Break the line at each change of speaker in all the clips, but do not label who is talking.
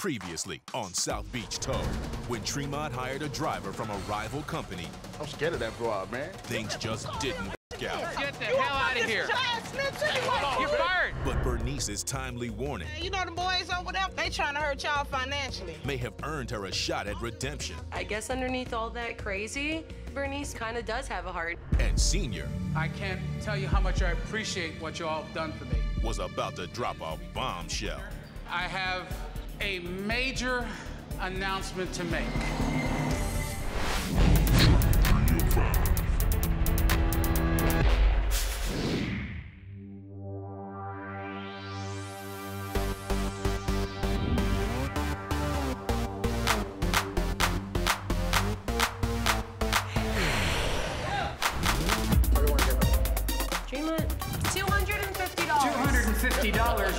Previously on South Beach Tow, when Tremont hired a driver from a rival company.
I'm scared of that broad, man.
Things just didn't work out.
Get the hell out of here. You're fired.
But Bernice's timely warning,
You know the boys over there, they trying to hurt y'all financially.
may have earned her a shot at redemption.
I guess underneath all that crazy, Bernice kind of does have a heart.
And Senior
I can't tell you how much I appreciate what you all have done for me.
was about to drop a bombshell.
I have a major announcement to make.
Tremont, $250.
$250.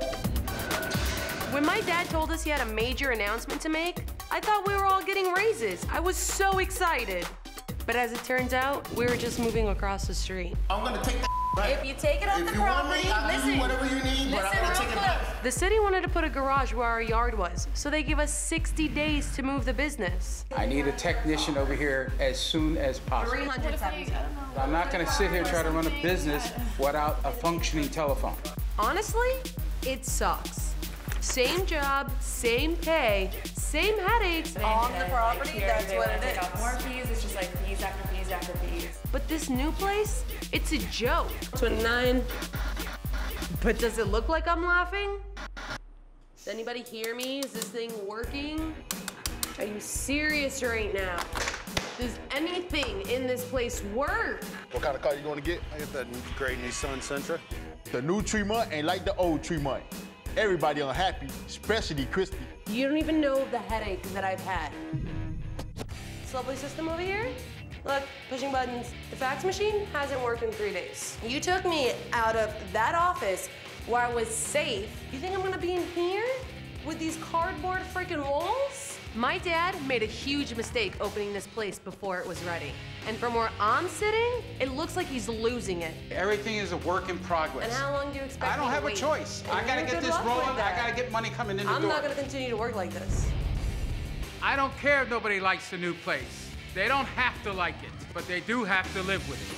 When my dad told us he had a major announcement to make, I thought we were all getting raises. I was so excited. But as it turns out, we were just moving across the street.
I'm gonna take that.
If you take it off the property, listen.
Whatever you need, but I'm gonna take it back.
The city wanted to put a garage where our yard was, so they gave us 60 days to move the business.
I need a technician over here as soon as possible.
370.
I'm not gonna sit here and try to run a business without a functioning telephone.
Honestly, it sucks. Same job, same pay, same headaches.
On the property, that's what it is.
More fees, it's just like fees after fees after fees.
But this new place, it's a joke. 29. But does it look like I'm laughing? Does anybody hear me? Is this thing working? Are you serious right now? Does anything in this place work?
What kind of car you gonna get?
I got that gray Nissan Sentra.
The new Tremont ain't like the old Tremont. Everybody unhappy, especially Christy.
You don't even know the headache that I've had. This lovely system over here. Look, pushing buttons. The fax machine hasn't worked in 3 days. You took me out of that office where I was safe. You think I'm gonna be in here with these cardboard freaking walls? My dad made a huge mistake opening this place before it was ready. And from where I'm sitting, it looks like he's losing it.
Everything is a work in progress.
And how long do you expect
I don't
me to
have a
wait?
choice.
And
I gotta
you're
get
good
this
luck with
rolling. I
that.
gotta get money coming in the
I'm
door.
not gonna continue to work like this.
I don't care if nobody likes the new place. They don't have to like it, but they do have to live with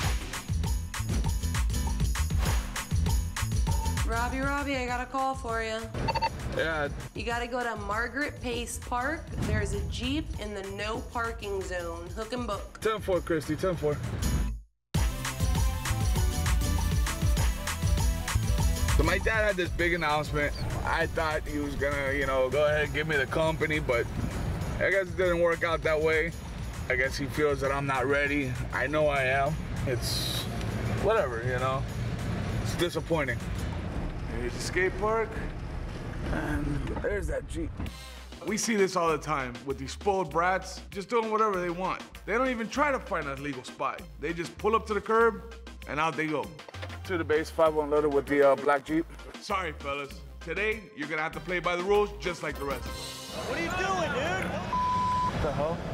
it.
Robbie, I got a call for you.
Yeah.
You gotta go to Margaret Pace Park. There's a Jeep in the no parking zone. Hook and book.
10-4, Christy, 10-4. So my dad had this big announcement. I thought he was gonna, go ahead and give me the company, but I guess it didn't work out that way. I guess he feels that I'm not ready. I know I am. It's whatever, It's disappointing. Here's the skate park, and there's that Jeep.
We see this all the time with these spoiled brats just doing whatever they want. They don't even try to find a legal spot. They just pull up to the curb and out they go.
To the base, 5 unloaded with the black Jeep.
Sorry, fellas. Today, you're gonna have to play by the rules just like the rest of us.
What are you doing, dude?
What the hell?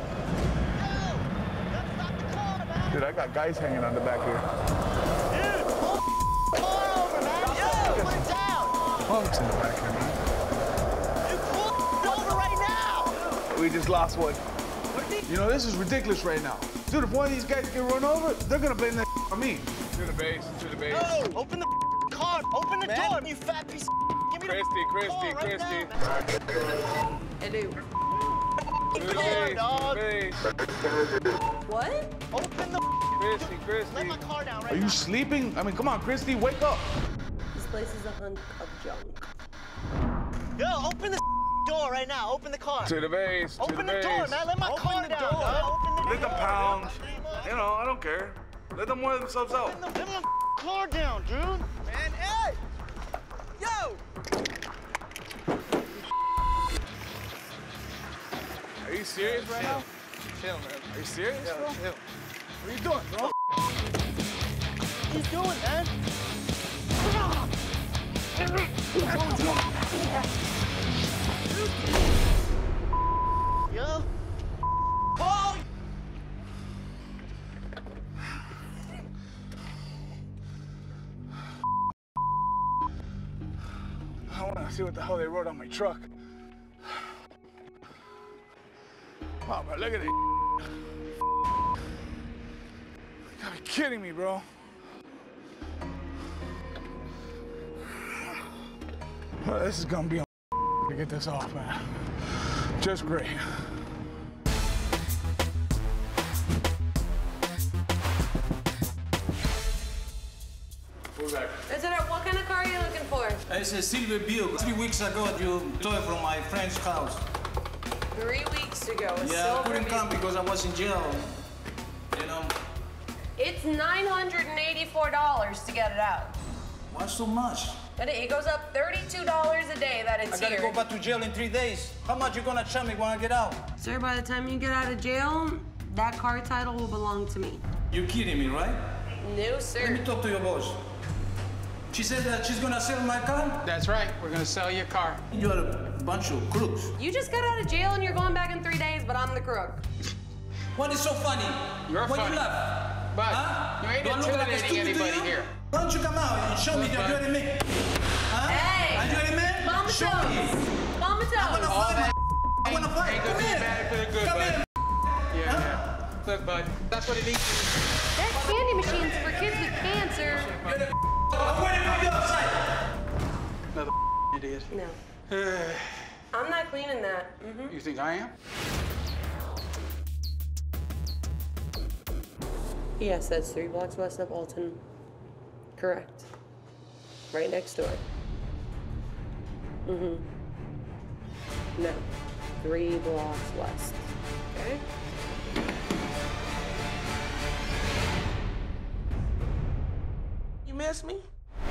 Dude, I got guys hanging on the back here.
Dude, pull the car over, man. Yo, put it down.
Punks in the back here, man.
Dude, pull it over right now.
We just lost one. This is ridiculous right now. Dude, if one of these guys get run over, they're gonna blame that on me.
To the base, to the base.
No, open the car. Open the door, you fat piece of Give me
Christy,
the car right now.
I do.
To the
Car,
base,
dog.
to the base.
What?
Open the
Christy,
Let
Christy.
my car down right
Are
now.
you sleeping? I mean, come on, Christy, wake up.
This place is a hunk of junk.
Yo, open the door right now. Open the car.
To the base, to
Open
the
the door,
base.
man. Let my car down, dog. Open the
Let them
door.
pound. I don't care. Let them wear themselves out.
Let my car down, dude. Man, hey! Yo!
Are you serious right now?
Chill, man.
Are you serious, bro?
Chill.
What are you doing, bro?
What you doing, man? Yo. Oh!
I want to see what the hell they wrote on my truck. Come on, bro, look at it. You gotta be kidding me, bro. Well, this is gonna be a to get this off, man. Just great.
Is it what kind of car are you looking for?
It's a silver Buick. 3 weeks ago, you took it from my friend's house.
3 weeks ago.
Yeah, I couldn't come because I was in jail. You know.
It's $984 to get it out.
Why so much?
It goes up $32 a day that it's
I gotta
here.
go back to jail in 3 days. How much you gonna charge me when I get out?
Sir, by the time you get out of jail, that car title will belong to me.
You're kidding me, right?
No, sir.
Let me talk to your boss. She said that she's gonna sell my car?
That's right. We're gonna sell your car.
You're a bunch of crooks.
You just got out of jail and you're going back in 3 days, but I'm the crook.
What is so funny?
You're
Why
funny.
you laugh?
But
huh?
you ain't
Do I look like a
intimidating
stupid to
anybody
you?
here.
Why don't you come out and show me that you're a man? Huh?
Hey!
Are you a man?
Mama
Show
toes.
me.
Mama toes.
I wanna fight. I wanna fight.
Ain't
Come
gonna be
here.
bad for the good,
Come
bud.
here.
Yeah. Look, bud, that's what it needs.
That candy machine's for kids with cancer.
I'm waiting for you outside.
Another idiot.
No. I'm not cleaning that.
You think I am?
Yes, that's 3 blocks west of Alton. Correct. Right next door. No. 3 blocks west. Okay?
You miss me?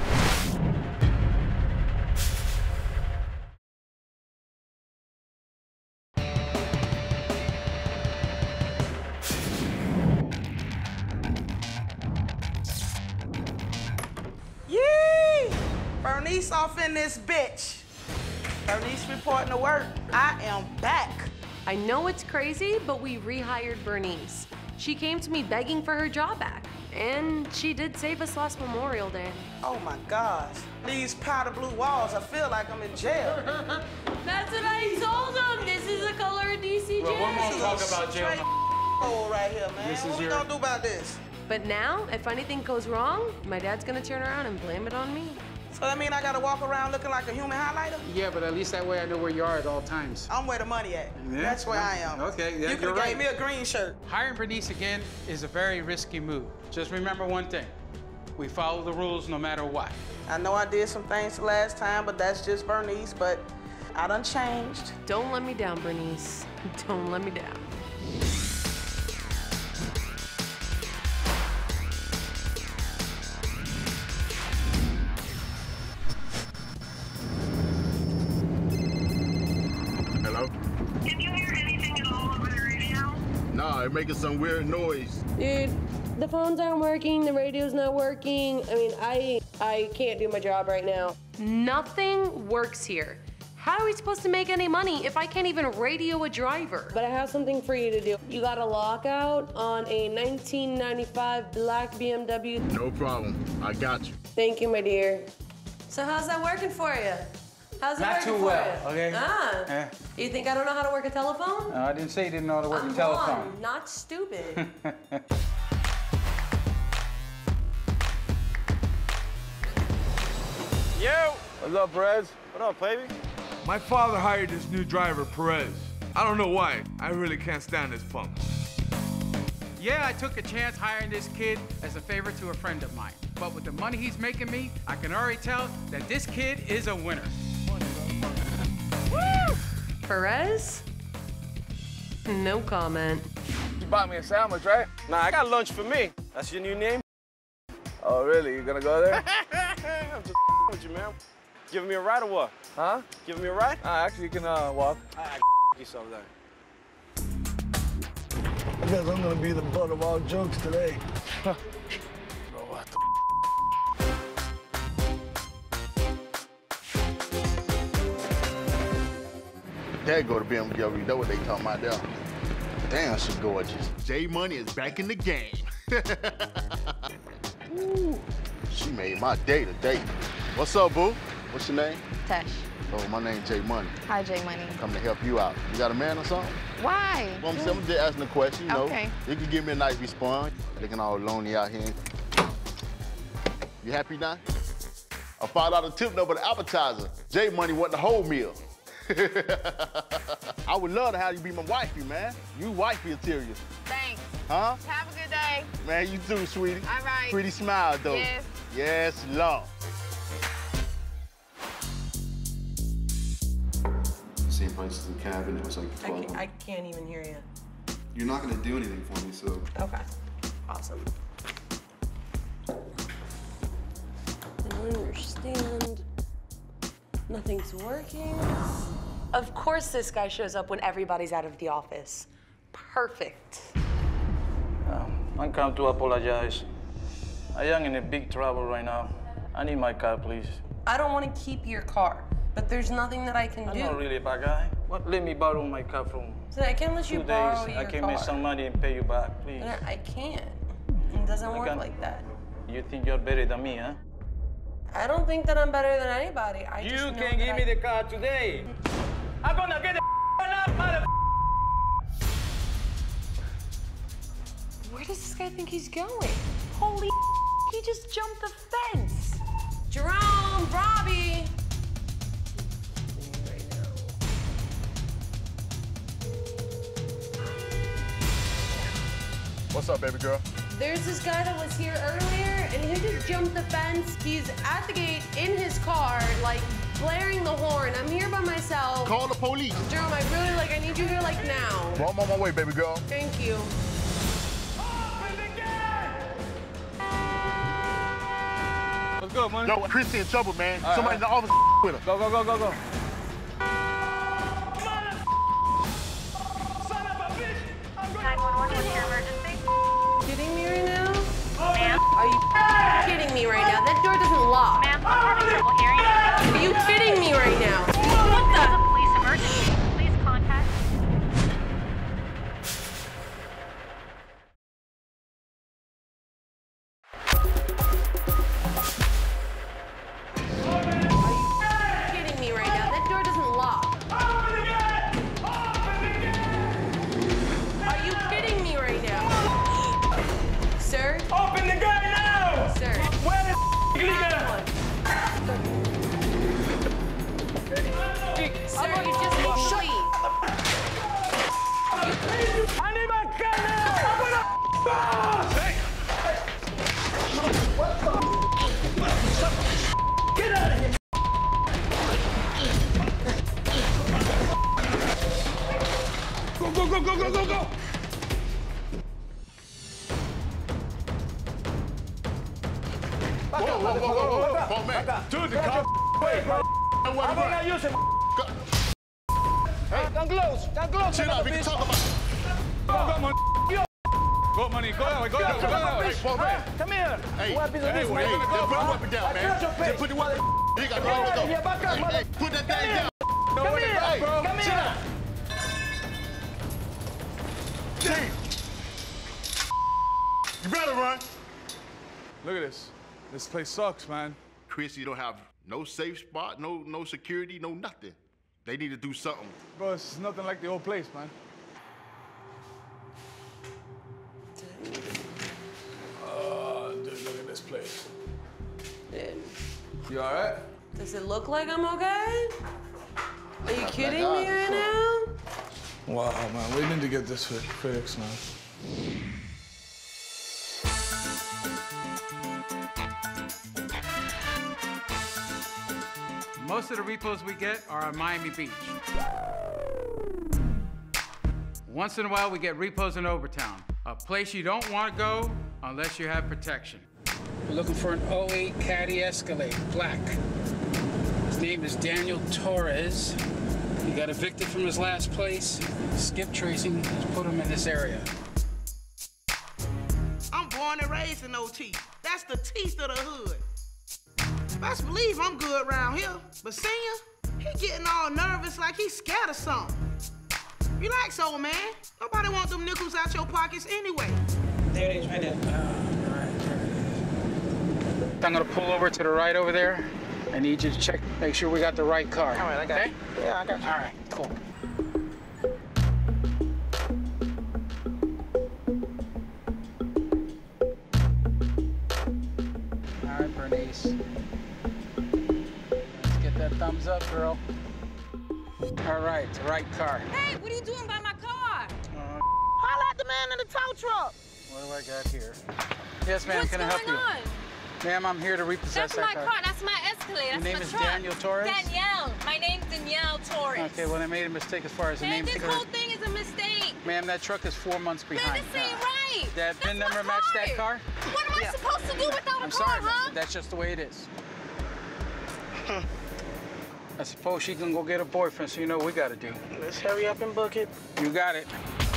Yee! Bernice off in this bitch. Bernice reporting to work. I am back.
I know it's crazy, but we rehired Bernice. She came to me begging for her job back. And she did save us last Memorial Day.
Oh my gosh. These powder blue walls, I feel like I'm in jail.
That's what I told them. This is the color of DC jail.
Well, we won't talk about jail.
Straight hole right here, man.
This is
What we
your-
gonna do about this?
But now, if anything goes wrong, my dad's gonna turn around and blame it on me.
So that mean I gotta walk around looking like a human highlighter?
Yeah, but at least that way I know where you are at all times.
I'm where the money at.
Yeah,
That's where I am.
okay, yeah,
you
you're
could've
right.
gave me a green shirt.
Hiring Bernice again is a very risky move. Just remember one thing. We follow the rules no matter what.
I know I did some things the last time, but that's just Bernice, but I done changed.
Don't let me down, Bernice. Don't let me down.
Hello?
Can you hear anything at all over the radio?
Nah, they're making some weird noise.
Dude, the phones aren't working, the radio's not working. I mean, I can't do my job right now. Nothing works here. How are we supposed to make any money if I can't even radio a driver? But I have something for you to do. You got a lockout on a 1995 black BMW.
No problem. I got you.
Thank you, my dear. So how's that working for you? How's it
Not
working
too
for
well,
you?
okay?
Ah.
Yeah.
You think I don't know how to work a telephone?
No, I didn't say you didn't know how to work
I'm
a telephone.
blonde, not stupid.
Yo! What's up, Perez?
What up, baby?
My father hired this new driver, Perez. I don't know why. I really can't stand this punk.
Yeah, I took a chance hiring this kid as a favor to a friend of mine. But with the money he's making me, I can already tell that this kid is a winner.
Woo! Perez? No comment.
You bought me a sandwich, right?
Nah, I got lunch for me. That's your new name?
Oh, really? You gonna go there?
I'm just with you, man. Giving me a ride or what?
Huh?
Giving me a ride?
Actually, you can walk.
I you sometime.
I guess I'm gonna be the butt of all jokes today.
Bro, what the
Dad go to BMW. That's what they talking about there. Damn, she gorgeous. J Money is back in the game. Ooh, she made my day today. What's up, boo? What's your name?
Tesh.
Oh, my name's Jay Money.
Hi, Jay Money.
I'm coming to help you out. You got a man or something?
Why?
Well, I'm just asking a question, you know.
Okay.
You can give me a nice response. Looking all lonely out here. You happy now? A $5 tip number for the appetizer. Jay Money want the whole meal. I would love to have you be my wifey, man. You wifey material.
Thanks.
Huh?
Have a good day.
Man, you too, sweetie.
All right.
Pretty smile, though.
Yes.
Yes, Lord.
Same price as the cabin. It was like 12.
I can't even hear you.
You're not gonna do anything for me, so.
Okay. Awesome. I don't understand. Nothing's working. Of course this guy shows up when everybody's out of the office. Perfect.
I'm come to apologize. I am in a big trouble right now. I need my car, please.
I don't want to keep your car, but there's nothing that I can do.
I'm not really a bad guy. What? Let me borrow my car from
So I can't let you
2
borrow
days.
your
I can
car.
make some money and pay you back, please.
I can't. It doesn't work like that.
You think you're better than me, huh?
I don't think that I'm better than anybody.
You can give me the car today. I'm gonna get the up, mother.
Where does this guy think he's going? Holy he just jumped the fence. Jerome, Robbie.
What's up, baby girl?
There's this guy that was here earlier, and he just jumped the fence. He's at the gate in his car, like, blaring the horn. I'm here by myself.
Call the police.
Jerome, I need you here, like, now.
Well, I'm on my way, baby girl.
Thank you.
What's good, man?
Yo, Chris in trouble, man. Somebody in the office with him.
Go, go, go, go, go.
Kidding me right now? Ma'am? Are you kidding me right now? That door doesn't lock.
Ma'am, I'm having trouble hearing you.
Are you kidding me right now?
What the? This is a police emergency. Please contact.
Kidding me right now? That door doesn't lock. Are you kidding me right now? Sir?
Open the gate now!
Sir.
Where the
Sir, you just need to leave.
I need my gun now! Open up! Get out of here! Go, go, go, go, go, go, go!
Whoa, whoa, whoa, whoa, whoa, whoa, man. Dude, the cop.
Wait, bro. I'm gonna use him.
Hey,
come close. Come close.
Chill out, we can talk about it.
Go, money. Go, money. Go that way. Go that way. Go that way.
Hey, poor man.
Come here.
Hey,
What piece of
hey,
this, man?
just put the weapon down, man. Just put the weapon. You got to go. Hey, put that thing down.
Come here,
Hey,
bro. Come
chill
here.
out. Damn. You better run.
Look at this. This place sucks, man.
Chris, you don't have no safe spot, no security, no nothing. They need to do something.
Bro, it's nothing like the old place, man. Dude, look at this place.
Dude.
You all right?
Does it look like I'm okay? Are you kidding me right now?
Wow, man, we need to get this fixed, man.
Most of the repos we get are on Miami Beach. Once in a while, we get repos in Overtown, a place you don't want to go unless you have protection.
We're looking for an 08 Caddy Escalade, black. His name is Daniel Torres. He got evicted from his last place. Skip tracing has put him in this area.
I'm born and raised in OT. That's the teeth of the hood. Best believe I'm good around here. But Senior, he getting all nervous like he's scared of something. Relax, old man. Nobody want them nickels out your pockets anyway.
There it is, right there. I'm gonna pull over to the right over there. I need you to check, make sure we got the right car.
All right, I got
okay?
you. Yeah, I got you.
All right, cool. All right, Bernice. Let's get that thumbs up, girl. All right, the right car.
Hey, what are you doing by my car?
Holla at the man in the tow truck.
What do I got here? Yes, ma'am,
What's
can I help
going
you?
on?
Ma'am, I'm here to repossess
That's my
that
car. That's my Escalade.
Your
That's
name
my
is
truck.
Daniel Torres?
Danielle. My name's Danielle Torres.
Okay, well, I made a mistake as far as the
Man,
name
this
goes.
whole thing is a mistake.
Ma'am, that truck is 4 months
Man,
behind.
this ain't right.
That VIN number match that car?
What am I supposed to do without a
I'm
car,
sorry,
huh?
ma'am. That's just the way it is. I suppose she can go get a boyfriend, so you know what we gotta do.
Let's hurry up and book it.
You got it.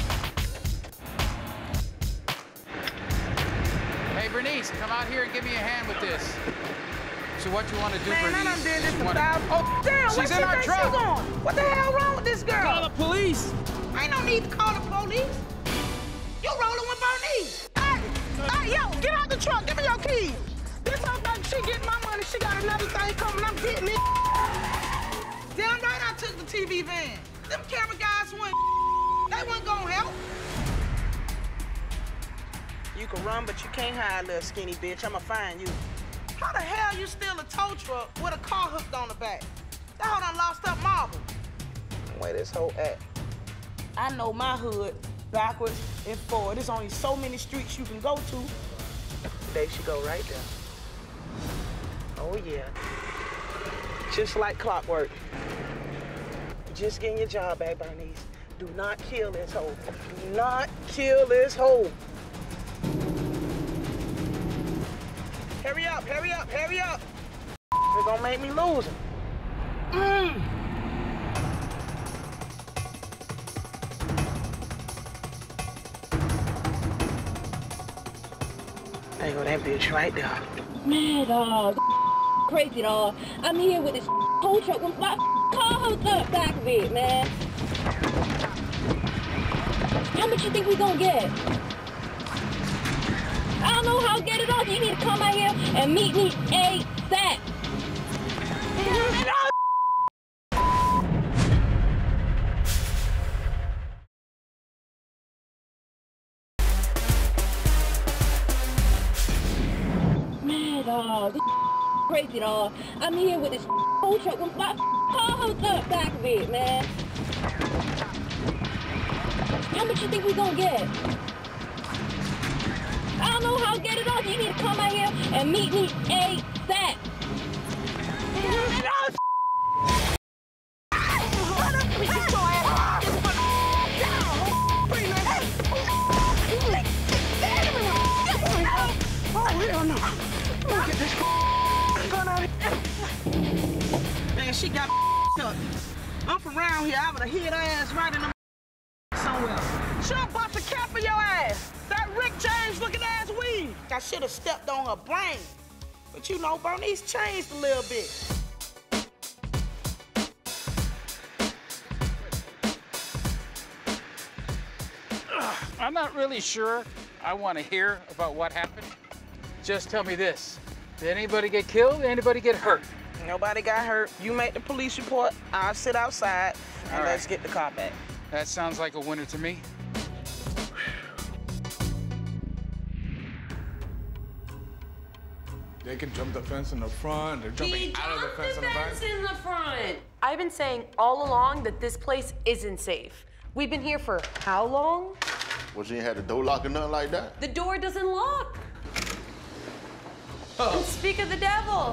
Hey, Bernice, come out here and give me a hand with this. So what you want to do,
Man,
Bernice?
I done did this
You
a
wanna-
thousand. Oh, damn,
She's
where she
in our
think
truck.
she going? What the hell wrong with this girl?
Call the police.
Ain't no need to call the police. You rolling with Bernice. Hey, yo, get out the truck. Give me your keys. This whole thing, she getting my money. She got another thing coming. I'm getting it. Damn right I took the TV van. Them camera guys went. They wasn't gonna help. You can run, but you can't hide, little skinny bitch. I'ma find you. How the hell you steal a tow truck with a car hooked on the back? That hoe done lost up marble. Where this hoe at? I know my hood backwards and forward. There's only so many streets you can go to. There she go right there. Oh yeah. Just like clockwork. Just getting your job back, Bernice. Do not kill this hoe. Do not kill this hoe. Hurry up, hurry up, hurry up. They're gonna make me lose him. There go that bitch right there.
Man, dog, crazy, dog. I'm here with this tow truck with my car hooked up back of it, man. How much you think we gonna get? I don't know how to get it off. You need to come out here and meet me ASAP. Man, dog, this crazy, dog. I'm here with this tow truck with my car hooked up back of it, man. How much you think we gonna get? I don't know how to get it off. You need to come out here and meet me ASAP.
Man, she got up. I'm from around here. I would have hit her ass right in the somewhere. She'll bust a cap in your ass. That Rick James looking ass weed. I should have stepped on her brain. But you know, Bernice changed a little bit.
I'm not really sure I want to hear about what happened. Just tell me this. Did anybody get killed? Did anybody get hurt?
Nobody got hurt. You make the police report. I'll sit outside and let's get the car back.
That sounds like a winner to me.
They can jump the fence in the front. They're jumping out of the fence in the back.
in the front. I've been saying all along that this place isn't safe. We've been here for how long?
Well, she ain't had the door lock or nothing like that?
The door doesn't lock. And speak of the devil.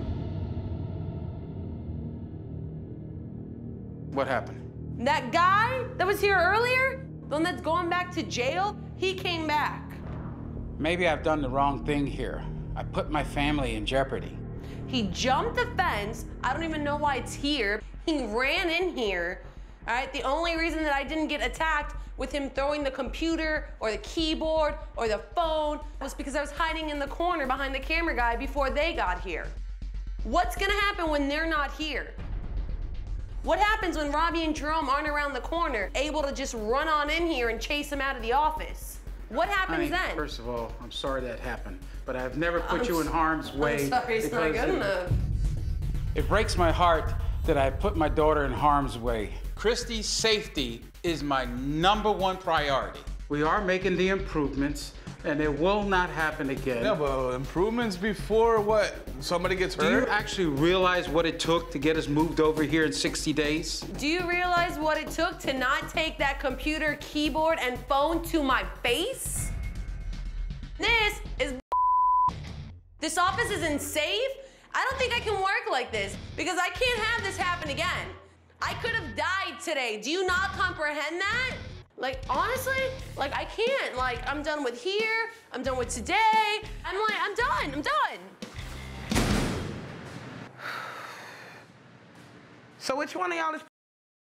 What happened?
That guy that was here earlier, the one that's going back to jail, he came back.
Maybe I've done the wrong thing here. I put my family in jeopardy.
He jumped the fence. I don't even know why it's here. He ran in here. All right, the only reason that I didn't get attacked with him throwing the computer or the keyboard or the phone was because I was hiding in the corner behind the camera guy before they got here. What's gonna happen when they're not here? What happens when Robbie and Jerome aren't around the corner, able to just run on in here and chase him out of the office? What happens then?
First of all, I'm sorry that happened, but I've never put you in harm's way.
I'm sorry, it's not good enough.
It breaks my heart that I put my daughter in harm's way. Christy's safety is my #1 priority. We are making the improvements, and it will not happen again.
Yeah, but improvements before what? Somebody gets hurt?
Do you actually realize what it took to get us moved over here in 60 days?
Do you realize what it took to not take that computer, keyboard, and phone to my face? This office isn't safe. I don't think I can work like this because I can't have this happen again. I could have died today. Do you not comprehend that? Like, honestly, like, I can't. Like, I'm done with here. I'm done with today. I'm done.
So which one of y'all is?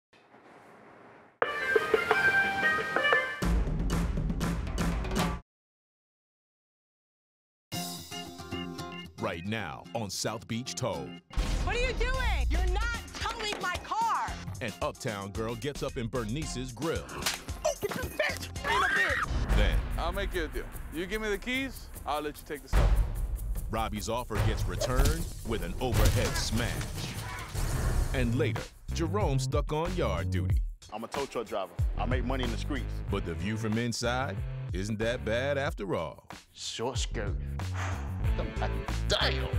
Right now on South Beach Tow.
What are you doing? You're not towing my car.
An uptown girl gets up in Bernice's grill.
Oh, get this bitch! Ain't a bitch!
Then,
I'll make you a deal. You give me the keys, I'll let you take the stuff.
Robbie's offer gets returned with an overhead smash. And later, Jerome's stuck on yard duty.
I'm a tow truck driver. I make money in the streets.
But the view from inside isn't that bad after all.
Short skirt. Damn.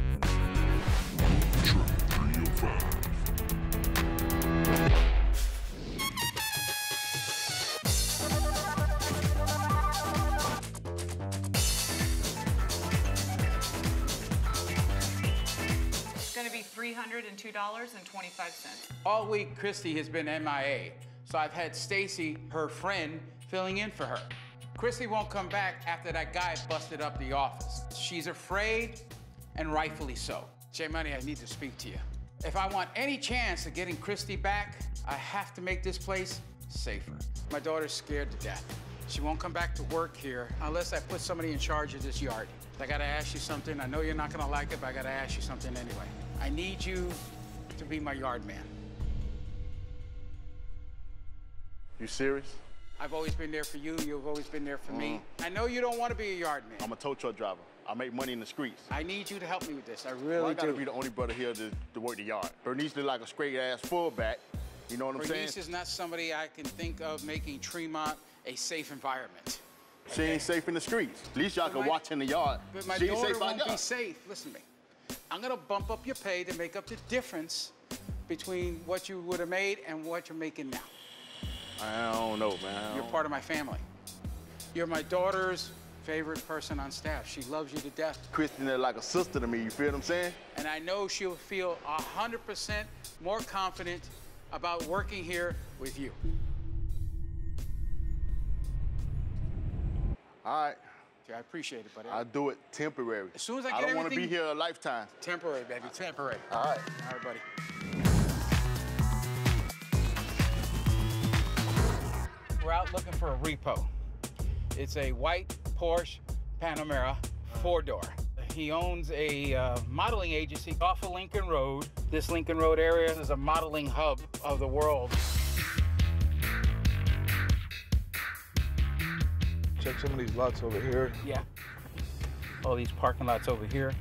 It's going to be $302.25.
All week, Christy has been MIA, so I've had Stacy, her friend, filling in for her. Christy won't come back after that guy busted up the office. She's afraid, and rightfully so. J Money, I need to speak to you. If I want any chance of getting Christy back, I have to make this place safer. My daughter's scared to death. She won't come back to work here unless I put somebody in charge of this yard. I gotta ask you something. I know you're not gonna like it, but I gotta ask you something anyway. I need you to be my yard man.
You serious?
I've always been there for you. You've always been there for me. I know you don't want to be a yard man.
I'm a tow truck driver. I make money in the streets.
I need you to help me with this. I really
I gotta
do.
be the only brother here to work the yard. Bernice look like a straight-ass fullback. You know what I'm saying?
Bernice is not somebody I can think of making Tremont a safe environment.
She ain't safe in the streets. At least y'all can watch in the yard.
But my
She ain't
daughter
safe out
won't be
there.
safe. Listen to me. I'm gonna bump up your pay to make up the difference between what you would have made and what you're making now.
I don't know, man.
You're part of my family. You're my daughter's favorite person on staff. She loves you to death.
Kristen is like a sister to me, you feel what I'm saying?
And I know she'll feel 100% more confident about working here with you.
All right.
Yeah, I appreciate it, buddy.
I'll do it temporary.
As soon as I get
I don't want to
everything-
be here a lifetime.
Temporary, baby, temporary.
All right.
All right, buddy. We're out looking for a repo. It's a white Porsche Panamera 4-door. He owns a modeling agency off of Lincoln Road. This Lincoln Road area is a modeling hub of the world.
Check some of these lots over here.
Yeah. All these parking lots over here.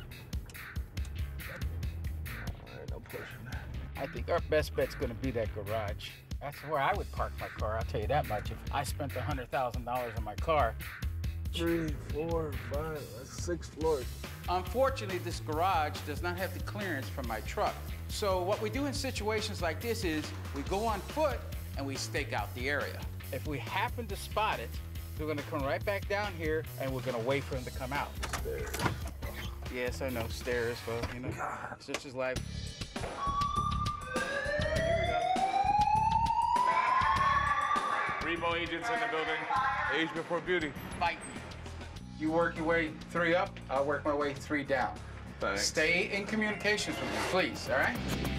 Alright, no pushing that.
I think our best bet's gonna be that garage. That's where I would park my car, I'll tell you that much. If I spent $100,000 on my car.
3, 4, 5, that's 6 floors.
Unfortunately, this garage does not have the clearance for my truck. So what we do in situations like this is we go on foot and we stake out the area. If we happen to spot it, we're gonna come right back down here and we're gonna wait for him to come out.
Stairs.
Yes, I know, stairs, well, you know, such is life.
Repo agents in the building. Age before beauty.
Fight me. You work your way 3 up, I'll work my way 3 down.
Thanks.
Stay in communications with me, please, all right?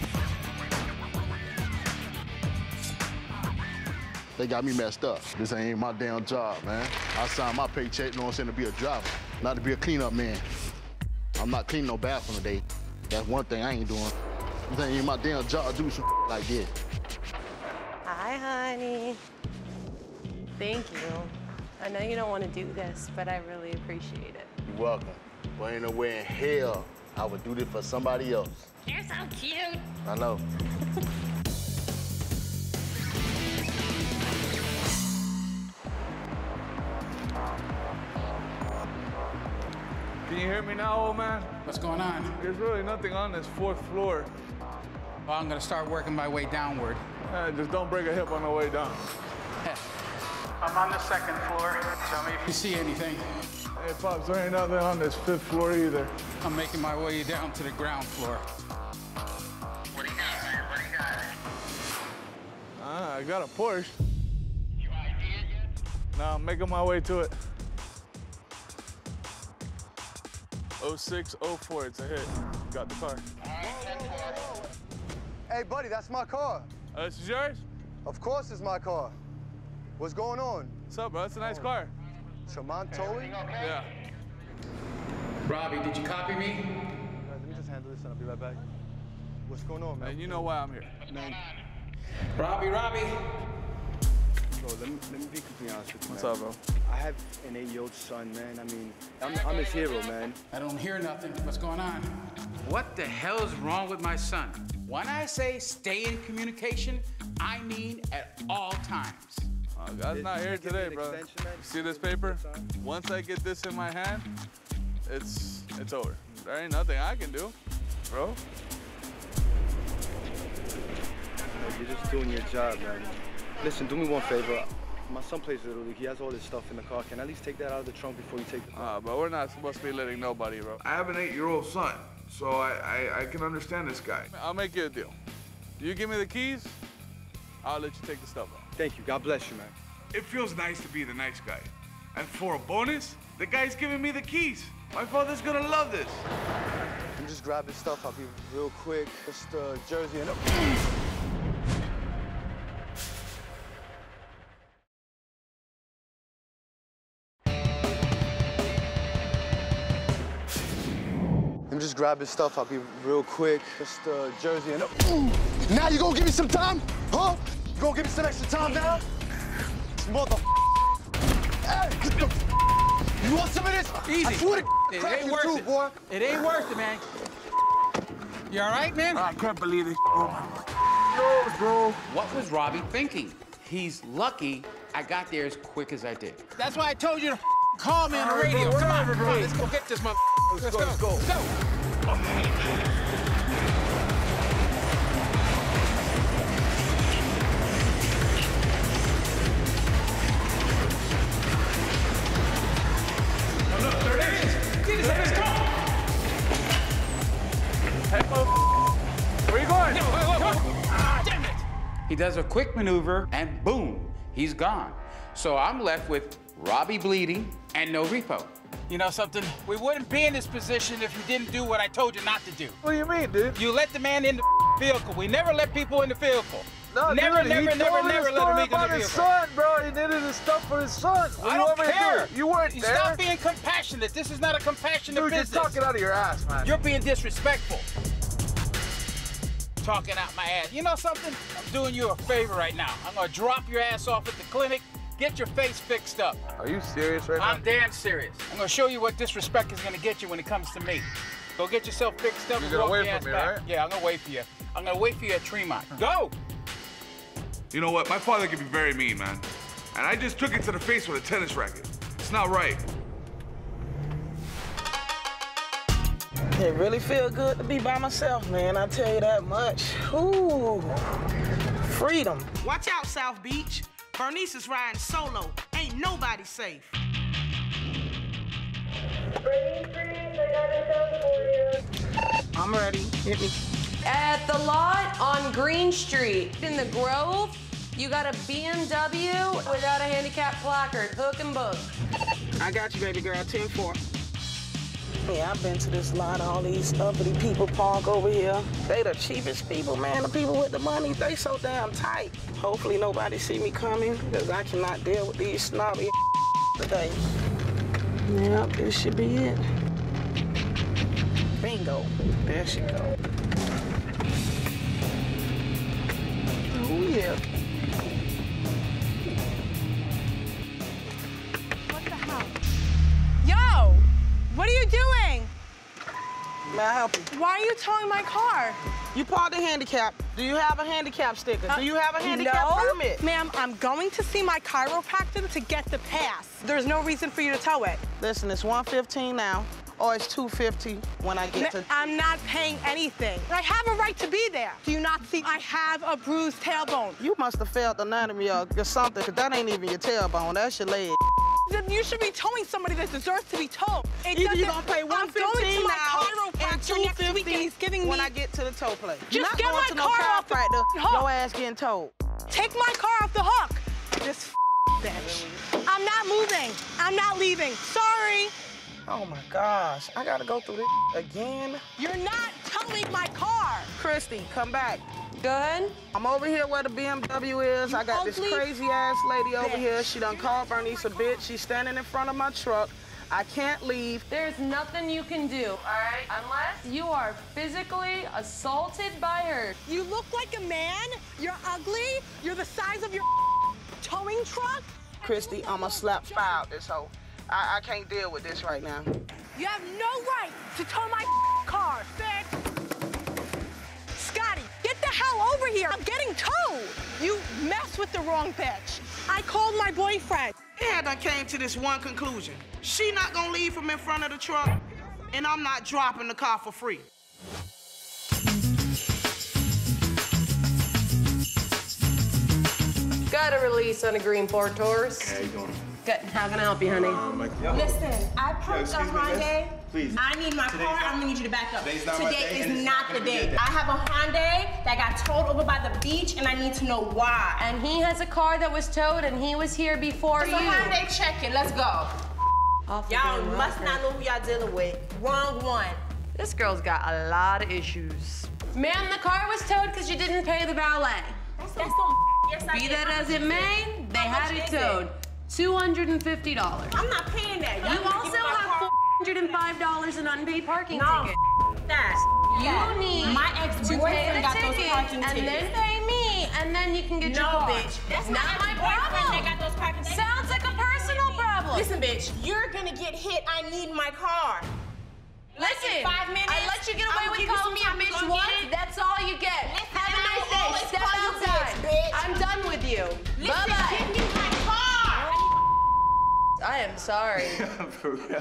They got me messed up. This ain't my damn job, man. I signed my paycheck, you know what I'm saying, to be a driver, not to be a cleanup man. I'm not cleaning no bathroom today. That's one thing I ain't doing. This ain't my damn job to do some like this.
Hi, honey. Thank you. I know you don't want to do this, but I really appreciate it.
You're welcome. But ain't no way in hell I would do this for somebody else.
You're so cute.
I know.
Can you hear me now, old man?
What's going on?
There's really nothing on this 4th floor.
Well, I'm gonna start working my way downward.
Just don't break a hip on the way down.
I'm on the 2nd floor. Tell me if you see anything.
Hey, Pops, there ain't nothing on this 5th floor either.
I'm making my way down to the ground floor.
What do you got, man? What do you got?
I got a Porsche.
You ID it yet?
No, I'm making my way to it. 0604, it's a hit. Got the car.
Hey, buddy, that's my car.
This is yours?
Of course it's my car. What's going on?
What's up, bro? It's a nice car.
Shaman towing?
Yeah.
Robbie, did you copy me?
Let me just handle this and I'll be right back. What's going on, man?
And you know why I'm here.
Man.
Robbie.
Bro, let me be completely honest with you,
What's
man.
up, bro?
I have an 8-year-old son, man. I mean, I'm his hero, man.
I don't hear nothing. What's going on? What the hell is wrong with my son? When I say stay in communication, I mean at all times.
God's not here today, bro. You see this paper? Once I get this in my hand, it's over. There ain't nothing I can do, bro.
You're just doing your job, man. Listen, do me one favor. My son plays Little League. He has all this stuff in the car. Can I at least take that out of the trunk before you take the car?
But we're not supposed to be letting nobody, bro. I have an 8-year-old son, so I can understand this guy. I'll make you a deal. You give me the keys, I'll let you take the stuff out.
Thank you. God bless you, man.
It feels nice to be the nice guy. And for a bonus, the guy's giving me the keys. My father's gonna love this.
I'm just grabbing stuff. I'll be real quick. Just jersey and... I'm just grabbing stuff. I'll be real quick. Just jersey and... Now you gonna give me some time? Huh? You gonna give me some extra time now? Mother... Hey, get the... You want some of this?
Easy.
I swear to
it
crack
ain't
you
worth
too,
it.
boy.
It ain't worth it, man. You all right, man?
I can't believe this.
No, bro. What was Robbie thinking? He's lucky I got there as quick as I did. That's why I told you to call me on the radio. Come on, let's go get this motherfucker. Let's go. Let's go.
Where you going?
Damn it! He does a quick maneuver, and boom, he's gone. So I'm left with Robbie bleeding and no repo. You know something? We wouldn't be in this position if you didn't do what I told you not to do.
What do you mean, dude?
You let the man in the vehicle. We never let people in the vehicle.
No,
never
dude,
let him in the
about his
vehicle.
son, bro. He needed his stuff for his son. What
I don't care.
You weren't there.
Stop being compassionate. This is not a compassionate business.
You're talking out of your ass, man.
You're being disrespectful. Talking out my ass. You know something? I'm doing you a favor right now. I'm gonna drop your ass off at the clinic, get your face fixed up.
Are you serious right now?
I'm damn serious. I'm gonna show you what disrespect is gonna get you when it comes to me. Go get yourself fixed up.
You're gonna wait for me, right?
Yeah, I'm gonna wait for you. I'm gonna wait for you at Tremont. Go!
You know what? My father can be very mean, man. And I just took it to the face with a tennis racket. It's not right.
It really feel good to be by myself, man. I tell you that much. Ooh, freedom.
Watch out, South Beach. Bernice is riding solo. Ain't nobody safe.
I'm ready. Hit me.
At the lot on Green Street in the Grove, you got a BMW without a handicap placard. Hook and book.
I got you, baby girl. 10-4. Yeah, I've been to this lot. All these uppity people park over here. They the cheapest people, man. The people with the money, they so damn tight. Hopefully nobody see me coming, because I cannot deal with these snobby today. Yep, this should be it. Bingo. There she go. Oh, yeah.
What the hell? Yo! What are you doing?
May I help
Why are you towing my car?
You parked a handicap. Do you have a handicap sticker? Do you have a handicap permit?
Ma'am, I'm going to see my chiropractor to get the pass. There's no reason for you to tow it.
Listen, it's $115 now, or it's $250 when I get to...
I'm not paying anything. I have a right to be there. Do you not see I have a bruised tailbone?
You must have failed anatomy or something, because that ain't even your tailbone. That's your leg.
Then you should be towing somebody that deserves to be towed.
Either you're gonna pay $115 now and
$250
when I get to the tow place.
Just
get
my car off the hook.
Your ass getting towed.
Take my car off the hook. This bitch. I'm not moving. I'm not leaving. Sorry.
Oh my gosh, I gotta go through this again.
You're not towing my car.
Christy, come back.
Good.
I'm over here where the BMW is. I got this crazy ass lady over here. She done called Bernice a bitch. She's standing in front of my truck. I can't leave.
There's nothing you can do, all right? Unless you are physically assaulted by her.
You look like a man. You're ugly. You're the size of your towing truck.
Christy, I'ma slap fire out this hoe. I can't deal with this right now.
You have no right to tow my car, bitch. Scotty, get the hell over here. I'm getting towed. You messed with the wrong bitch. I called my boyfriend.
And I came to this one conclusion. She not gonna leave from in front of the truck, and I'm not dropping the car for free.
Got a release on a green Ford Taurus.
How you doing?
Good. How can I help you, honey?
Listen, I parked on Hyundai.
Please.
I need my car. I'm gonna need you to back up.
Today's not my day,
Today
and
is
it's
not
not
the
gonna be
day.
a day.
I have a Hyundai that got towed over by the beach, and I need to know why.
And he has a car that was towed, and he was here before
It's
you.
a Hyundai, check it. Let's go. Y'all must not know who y'all dealing with. Wrong one.
This girl's got a lot of issues. Ma'am, the car was towed because you didn't pay the valet.
That's some yes, I
Be
did.
that as it may, they
How
had
much
it
is
towed. $250.
I'm not paying that.
You also have $405 in unpaid parking ticket.
That.
You need
my
to pay
ex-boyfriend
the
got those
ticket,
parking
and
tickets.
then pay me, and then you can get your
No,
car.
bitch. That's
not my problem.
That got those parking tickets.
Sounds like a personal problem.
Listen, bitch, you're gonna get hit. I need my car.
Listen,
in 5 minutes,
I let you get away
I'ma
with
give you
calling
some
me a
time to
bitch
go
once.
get it.
That's all you get.
Listen,
Have a
I
nice
will
day.
always
Step
call you
outside.
bitch.
I'm done with you.
Listen,
Bye-bye.
give me my car.
I am sorry.
For real.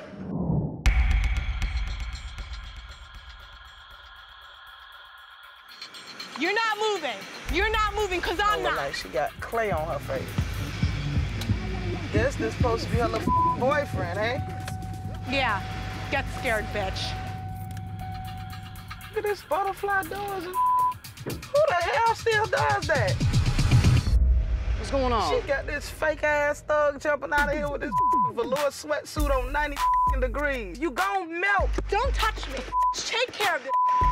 You're not moving. You're not moving because I'm not.
Like she got clay on her face. This supposed to be her little boyfriend, eh?
Yeah, get scared, bitch.
Look at this butterfly doors. Who the hell still does that?
What's going on?
She got this fake ass thug jumping out of here with this velour sweatsuit on 90 degrees. You gon' melt.
Don't touch me. Take care of this.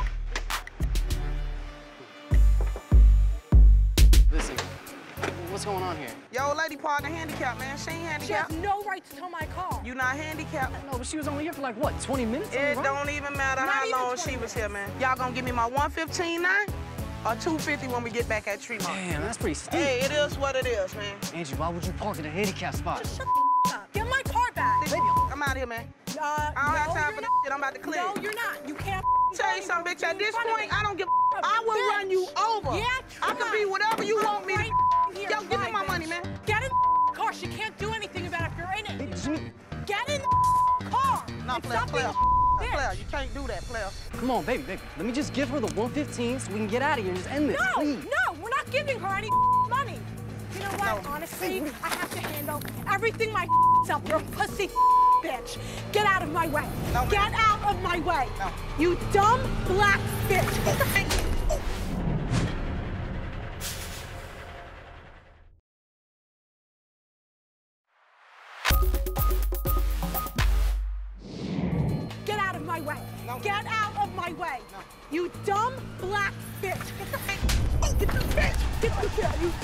Listen, what's going on here?
Yo, lady parked a handicap, man. She ain't
She has
handicapped.
no right to tow my car.
You not handicapped.
No, but she was only here for like, what, 20 minutes?
It don't even matter
Not
how
even
long
20
she was here, man. Y'all gonna give me my $115 now or $250 when we get back at Tremont?
Damn, that's pretty steep.
Hey, it is what it is, man.
Angie, why would you park in a handicap spot?
Just shut the up. Get my car back.
Baby, I'm out of here, man. I don't have time for this shit. I'm about to clear.
No, you're not. You can't.
Tell you something, bitch. At this point, I don't give a I will run you over.
Yeah,
I can be whatever you want me to.
Here,
Yo, give me my
bitch.
money, man.
Get in the car. She can't do anything about it if you're in it. Get in the car.
No,
And
player,
stop
player.
being a
Player,
bitch.
you can't do that, player.
Come on, baby. Let me just give her the 115 so we can get out of here and just end this,
No,
please.
no, we're not giving her any money. You know what? Honestly, I have to handle everything myself. You're a pussy bitch. Get out of my way.
No,
Get out of my way.
No.
You dumb black bitch. Get out of my way.
No.
Get out of my way.
No.
You dumb black bitch. Get the bitch. Get the bitch. Get the bitch. You.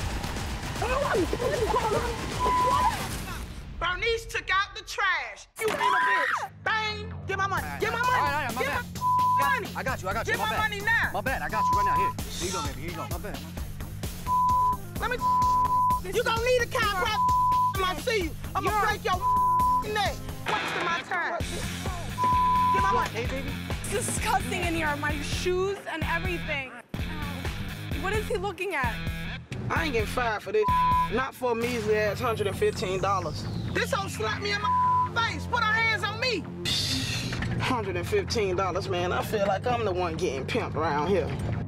Bernice took out the trash. You ain't a bitch. Bang. Get my money. Get my money.
All right, my
Get
bad.
my money.
I got you.
Get
my
my
bad.
money now.
My bad, I got you right now. Here you go, baby. Here you go. My bad.
Let me. You gonna need a chiropractor when I see you. I'm gonna break your neck. Wasting my time. Get my money.
Hey, baby.
disgusting in here. My shoes and everything. What is he looking at?
I ain't getting fired for this. Not for a measly ass $115. This hoe slapped me in my face. Put her hands on me. $115, man. I feel like I'm the one getting pimped around here.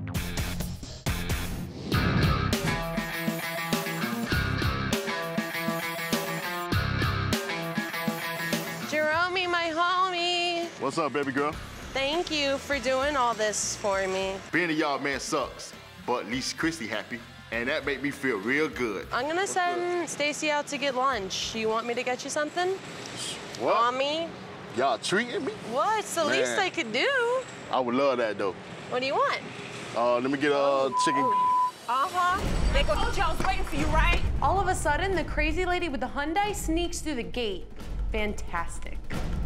Jerome, my homie.
What's up, baby girl?
Thank you for doing all this for me.
Being a y'all man sucks, but at least Christy happy, and that make me feel real good.
I'm gonna send Stacy out to get lunch. You want me to get you something?
What?
Mommy?
Y'all treating me?
What? It's the least I could do.
I would love that, though.
What do you want?
Let me get chicken.
Uh-huh. They go, Joe's waiting for you, right?
All of a sudden, the crazy lady with the Hyundai sneaks through the gate. Fantastic.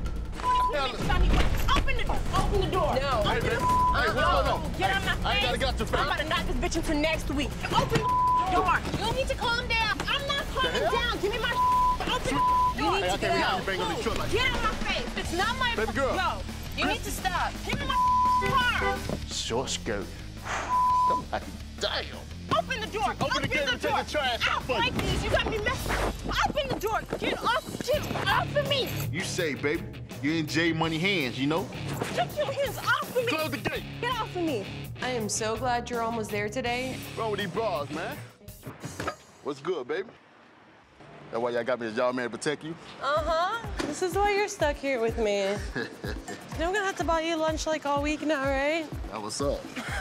Open the door. Open the door.
No.
Hey, baby. Hey, no.
Get out my face.
I ain't gotta get your face.
I'm about to knock this bitch until next week. Open the door. You don't need to calm down. I'm not calming down. Give me my open the door. You need to get out. Get out my face. It's not my
baby girl.
Yo, you need to stop. Give me my car.
Short skirt. Damn.
Open the door.
Open the gate and take the trash out for you.
Like this. You got me messed up. Open the door. Get off of me.
You say, baby, you're in J Money hands, you know?
Get your hands off of me.
Close the gate.
Get off of me.
I am so glad Jerome was there today.
What's wrong with these bras, man? What's good, baby? That's why y'all got me as y'all man to protect you?
Uh-huh. This is why you're stuck here with me. You know I'm gonna have to buy you lunch like all week now, right?
That what's up?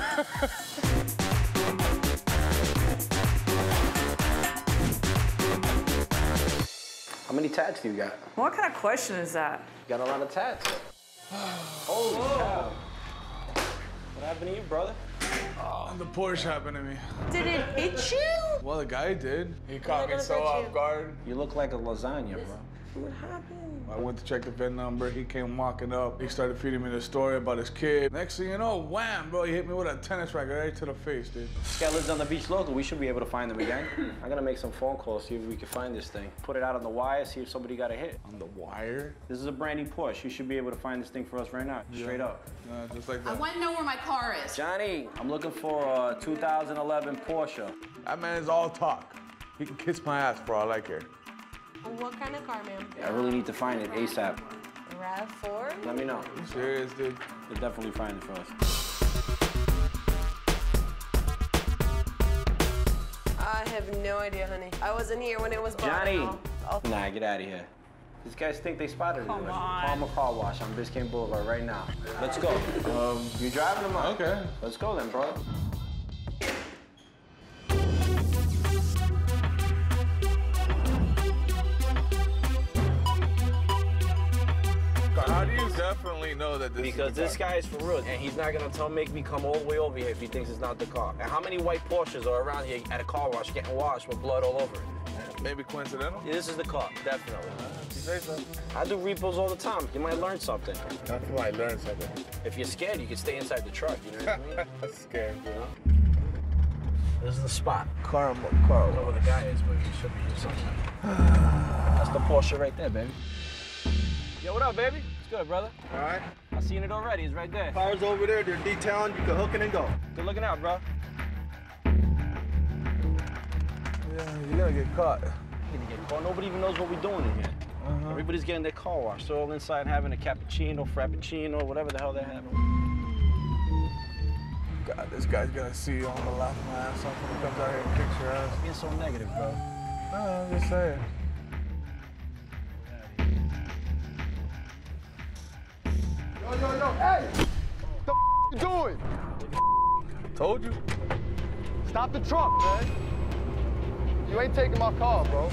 How many tats do you got?
What kind of question is that?
You got a lot of tats. Holy cow. What happened to you, brother?
The Porsche happened to me.
Did it hit you?
Well, the guy did. He caught me so off guard.
You look like a lasagna, bro.
What happened?
I went to check the VIN number. He came walking up. He started feeding me the story about his kid. Next thing you know, wham, bro, he hit me with a tennis racket right to the face, dude.
This guy lives on the beach local. We should be able to find him again. I'm gonna make some phone calls, see if we can find this thing. Put it out on the wire, see if somebody got a hit.
On the wire?
This is a brand new Porsche. You should be able to find this thing for us right now, straight up.
Just like that.
I want to know where my car is.
Johnny, I'm looking for a 2011 Porsche.
That man is all talk. He can kiss my ass for all I care.
What kind of car, ma'am?
I really need to find it ASAP.
RAV4?
Let me know.
You serious, dude?
You'll definitely find it for us.
I have no idea, honey. I wasn't here when it was bought.
Johnny! Nah, get out of here. These guys think they spotted it.
Come on.
Palmer Car Wash on Biscayne Boulevard right now. Let's go. You driving them out?
Okay.
Let's go then, bro.
How do you definitely know that this
Because
is the
this guy is for real, and he's not gonna make me come all the way over here if he thinks it's not the car. And how many white Porsches are around here at a car wash getting washed with blood all over it?
Maybe coincidental?
Yeah, this is the car, definitely.
You say so?
I do repos all the time. You might learn something.
I might learn something.
If you're scared, you can stay inside the truck, you know what I mean?
I'm scared, bro.
This is the spot. Car, I don't know where the guy is, but he should be here somewhere. That's the Porsche right there, baby. Yo, what up, baby? It's good, brother.
All right.
I seen it already. It's right there.
Cars over there. They're detailing. You can hook it and go.
Good looking out, bro.
Yeah, you're gonna get caught.
You're gonna get caught. Nobody even knows what we're doing in here. Everybody's getting their car washed. They're all inside having a cappuccino, frappuccino, whatever the hell they're having.
God, this guy's gonna see you. I'm gonna laugh my ass off when he comes out here and kicks your ass.
Being so negative, bro.
No, I'm just saying.
Yo, hey! What the you doing?
Told you.
Stop the truck, man. You ain't taking my car, bro.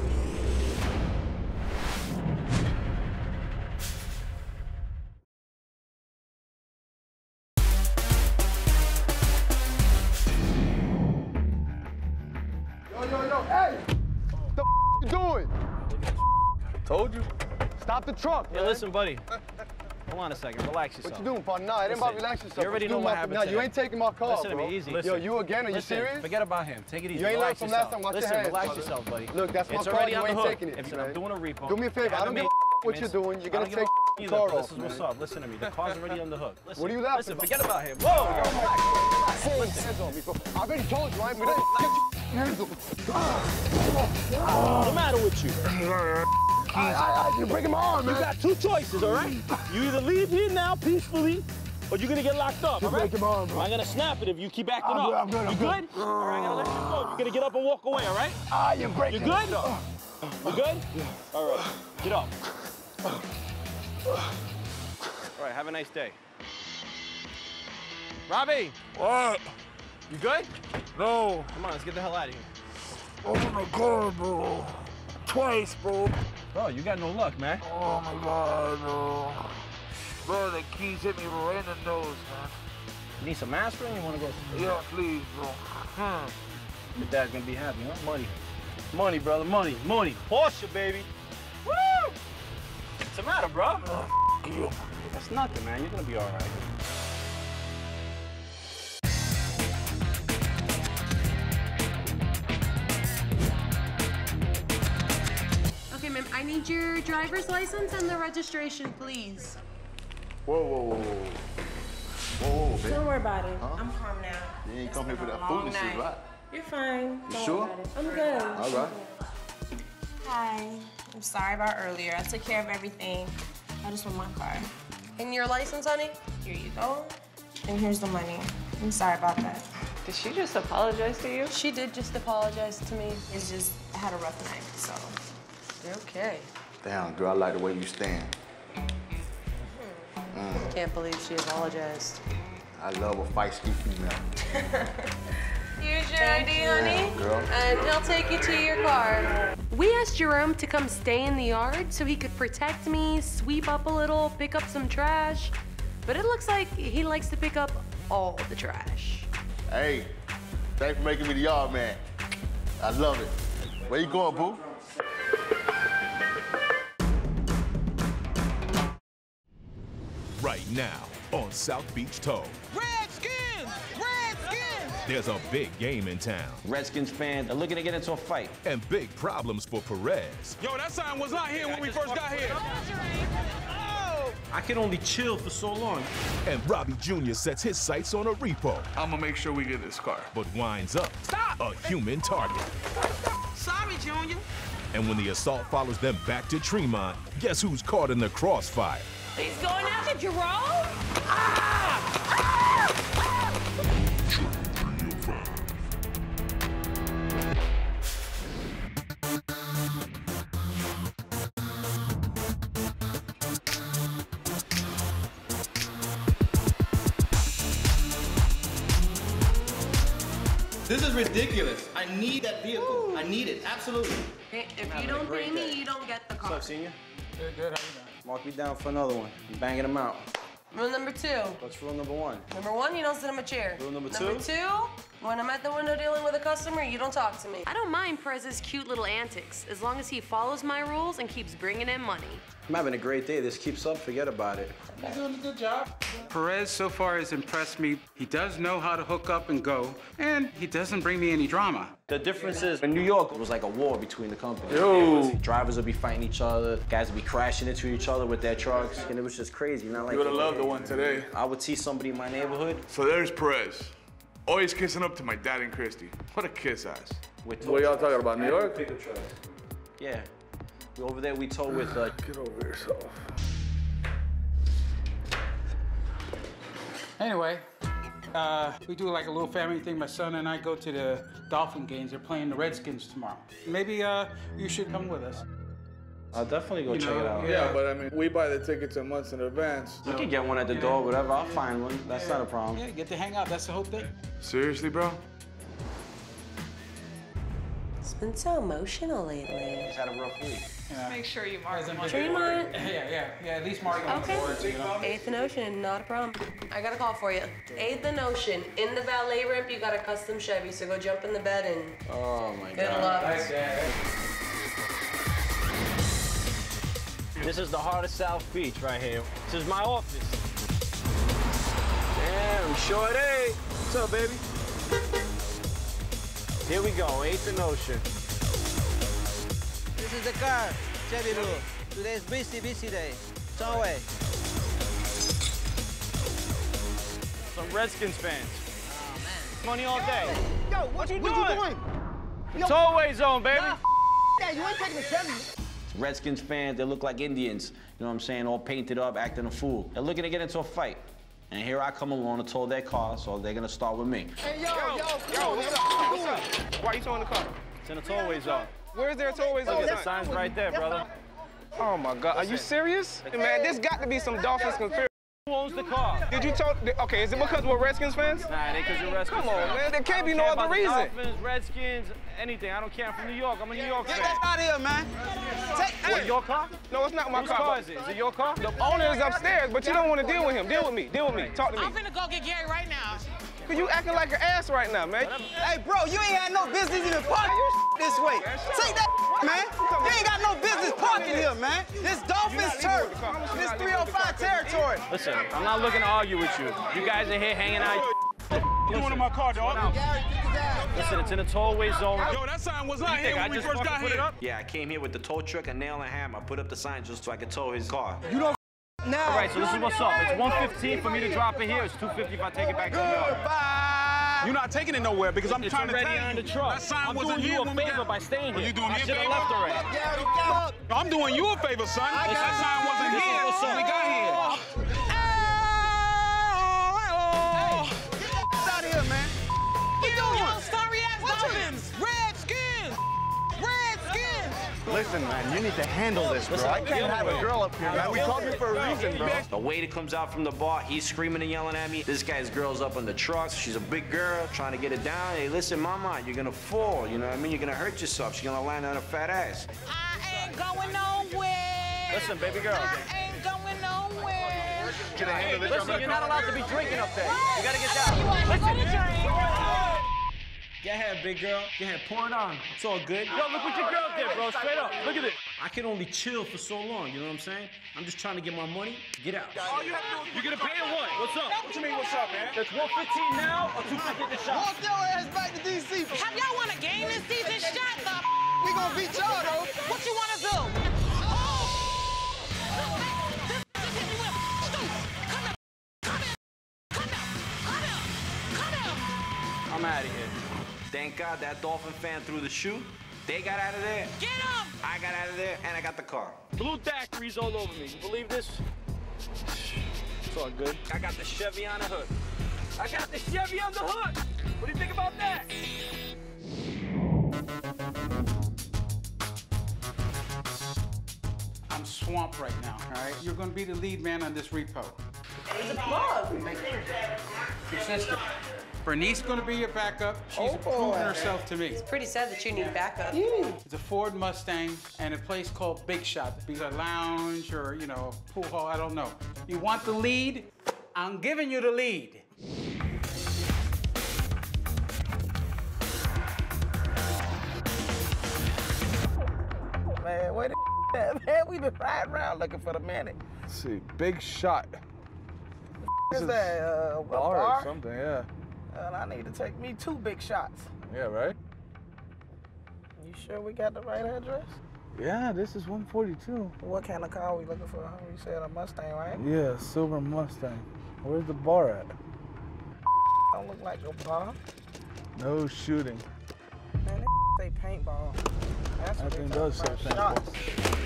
Yo, hey! What the you doing?
Told you.
Stop the truck, man.
Hey, listen, buddy. Hold on a second. Relax yourself.
What you doing, partner? Nah, it ain't about to relax yourself.
You already know what happened
No, you ain't taking my car,
Listen to me, easy.
Yo, you again? Are you serious?
Forget about him. Take it easy.
You ain't learned
Relax
from
yourself.
last time. Watch your
Listen,
hands,
relax
brother.
yourself, buddy.
Look, that's my
It's
car.
already
You
on the
ain't
hook.
taking it.
If I'm doing a repo.
Do me a favor. I don't give a what you're doing. You're gonna take
either.
car
This
off,
is what's
man.
up. Listen to me. The car's already on the hook. Listen,
What are you laughing
listen,
about?
forget about him. Whoa, yo, relax.
Hey, hands on me, bro. I already told you, I ain't gonna get your hands on me.
What's the matter with you?
You're breaking my arm, man.
You got two choices, all right? You either leave here now peacefully, or you're gonna get locked up, all right?
Breaking my arm, bro.
I'm gonna snap it if you keep acting up.
I'm good.
You good? All right, I gotta let you go. You're gonna get up and walk away, all right?
You're breaking.
You good? You good? All right, get up. All right, have a nice day. Robbie!
What?
You good?
No.
Come on, let's get the hell out of here.
Open the car, bro. Twice, bro.
Bro, you got no luck, man.
Oh my God, bro. Bro, the keys hit me right in the nose, man.
You need some aspirin? You wanna go?
Yeah, please, bro.
Your dad's gonna be happy, huh? Money. Money, brother, money, money. Porsche, baby. Woo! What's the matter, bro?
You.
That's nothing, man. You're gonna be all right.
Okay, ma'am, I need your driver's license and the registration, please.
Whoa, baby.
Don't worry about it.
Huh?
I'm calm now.
You ain't
It's
come here
been
for
a
that
long
foolishness,
night.
right?
You're fine.
You
Don't
sure?
worry about it. I'm good.
All right.
Hi. I'm sorry about earlier. I took care of everything. I just want my car.
And your license, honey?
Here you go. And here's the money. I'm sorry about that.
Did she just apologize to you? She did just apologize to me.
It's just, I had a rough night, so.
You're okay.
Damn, girl, I like the way you stand.
Can't believe she apologized.
I love a feisty female.
Here's your ID, honey.
Girl.
And he'll take you to your car. We asked Jerome to come stay in the yard so he could protect me, sweep up a little, pick up some trash. But it looks like he likes to pick up all the trash.
Hey, thanks for making me the yard man. I love it. Where you going, boo?
Right now on South Beach Tow.
Redskins! Redskins!
There's a big game in town.
Redskins fan, they're looking to get into a fight.
And big problems for Perez.
Yo, that sign was not here when we first got here.
I can only chill for so long.
And Robbie Jr. sets his sights on a repo.
I'm gonna make sure we get this car.
But winds up a human target.
Sorry, Junior.
And when the assault follows them back to Tremont, guess who's caught in the crossfire?
He's going after Jerome?
This is ridiculous. I need that vehicle. I need it, absolutely.
Hey, if you don't pay me, you don't get the car.
What's up, senior?
Good, how you doing?
Mark me down for another one. I'm banging them out.
Rule number 2.
What's rule number 1?
Number 1, you don't sit in a chair.
Rule number
Number 2, when I'm at the window dealing with a customer, you don't talk to me. I don't mind Perez's cute little antics, as long as he follows my rules and keeps bringing in money.
I'm having a great day. This keeps up, forget about it.
You're doing a good job. Perez so far has impressed me. He does know how to hook up and go, and he doesn't bring me any drama.
The difference is, in New York, it was like a war between the companies.
Yo.
Drivers would be fighting each other, guys would be crashing into each other with their trucks, and it was just crazy. Not like
You would have loved the one today.
I would see somebody in my neighborhood.
So there's Perez. Always kissing up to my dad and Christy. What a kiss ass.
With
What y'all talking about, New York?
Yeah. Over there, we tow with...
Get over yourself.
Anyway, we do like a little family thing. My son and I go to the Dolphin games. They're playing the Redskins tomorrow. Maybe you should come with us.
I'll definitely go check it out.
Yeah, but I mean, we buy the tickets a month in advance.
You can get one at the door, whatever. I'll find one. That's not a problem.
Yeah, get to hang out. That's the whole thing.
Seriously, bro?
It's been so emotional lately.
He's had a rough week.
Yeah.
Make sure you mark them.
Tremont.
Yeah, at least mark them
Okay.
forward, so you know.
8th and Ocean, not a problem. I got a call for you. 8th and Ocean, in the valet ramp, you got a custom Chevy, so go jump in the bed and
Oh my
good
God.
luck.
Thanks, Dad.
This is the heart of South Beach right here. This is my office. Damn, shorty. What's up, baby? Here we go, 8th and Ocean.
This is the car, Chevy Blue. Today's busy day.
Turn away. Some Redskins fans. Oh, man. Money all day.
Yo, what you doing?
Tollway zone, baby.
Nah, that. You ain't taking the chance.
Redskins fans, they look like Indians. You know what I'm saying? All painted up, acting a fool. They're looking to get into a fight. And here I come along and tow their car, so they're gonna start with me.
Hey, yo, what's up?
Why are you towing the car? It's in a tollway zone.
Where's their tollway zone?
The sign's right there, brother.
Oh my God, are you serious? Man, this got to be some Dolphins conspiracy.
Who owns the car?
Did you tow? Okay, is it because we're Redskins fans?
Nah, it ain't because you're Redskins
Come on,
fans.
man, there can't be no other reason.
Dolphins, Redskins, anything. I don't care. I'm from New York. I'm a New York fan.
Get that out of here, man.
What, your car?
No, it's not my
Whose
car.
car is it? Is it your car?
The owner is upstairs, but you don't want to deal with him. Deal with me. Deal with me. Talk to me.
I'm finna go get Gary right now.
You acting like an ass right now, man.
Hey, bro, you ain't had no business even parking this way. Take that, man. You ain't got no business parking here, man. This Dolphins turf. This 305 territory.
Listen, I'm not looking to argue with you. You guys are here hanging out.
You want in my car, dog?
Listen, it's in a tollway zone.
Yo, that sign was not here when we first got here.
Yeah, I came here with the tow truck, a nail and a hammer. I put up the sign just so I could tow his car.
You don't now.
All right, so this is what's up. It's $115 for me to drop it here. It's $250 if I take it back to the yard.
You're not taking it nowhere because I'm trying to tell you.
On the truck.
That sign
I'm
wasn't
doing
here
you a favor by staying here.
You doing me a favor?
I should have left already.
I'm doing you a favor, son. That sign wasn't here when we got here.
Get out of here, man. What you doing?
Sorry ass Dolphins. Redskins. Redskins.
Listen, man, you need to handle this, bro. I can't have a girl up here, man. We called you for a reason, bro.
The waiter comes out from the bar, he's screaming and yelling at me. This guy's girl's up on the truck. She's a big girl, trying to get it down. Hey, listen, mama, you're gonna fall. You know what I mean? You're gonna hurt yourself. She's gonna land on a fat ass.
I ain't going nowhere.
Listen, baby girl.
I ain't going nowhere.
Hey, listen, you're not allowed to be drinking up there. You gotta get down.
You want to go to drink?
Go ahead, big girl. Go ahead, pour it on. It's all good.
Yo, look what your girl did, bro. Straight up. Look at it.
I can only chill for so long, you know what I'm saying? I'm just trying to get my money, get out.
All you have to do is you gonna pay or what? What's up?
What you mean, what's up, man?
It's $115 now or $250 the shot?
Walk your ass back to D.C.
Have y'all won a game this season? Shut the
We gonna beat y'all, though.
What you wanna do?
I'm out of here.
Thank God that Dolphin fan threw the shoe. They got out of there.
Get him!
I got out of there, and I got the car.
Blue daiquiris all over me. You believe this? It's all good. I got the Chevy on the hood. I got the Chevy on the hood. What do you think about that?
I'm swamped right now, all right? You're gonna be the lead man on this repo.
He's a plug.
Your sister. Bernice gonna be your backup. She's proven herself to me.
It's pretty sad that you need backup.
It's a Ford Mustang and a place called Big Shot. Be a lounge or, you know, a pool hall, I don't know. You want the lead? I'm giving you the lead.
Man, wait a minute, man. We been riding around looking for the minute.
Let's see, Big Shot.
What is that? A
Bar or something, yeah.
I need to take me 2 big shots.
Yeah, right?
You sure we got the right address?
Yeah, this is 142.
What kind of car are we looking for? You said a Mustang, right?
Yeah, silver Mustang. Where's the bar at?
Don't look like a bar.
No shooting.
Man, they say paintball. That's what
That
they
does say
talking about,
paintball.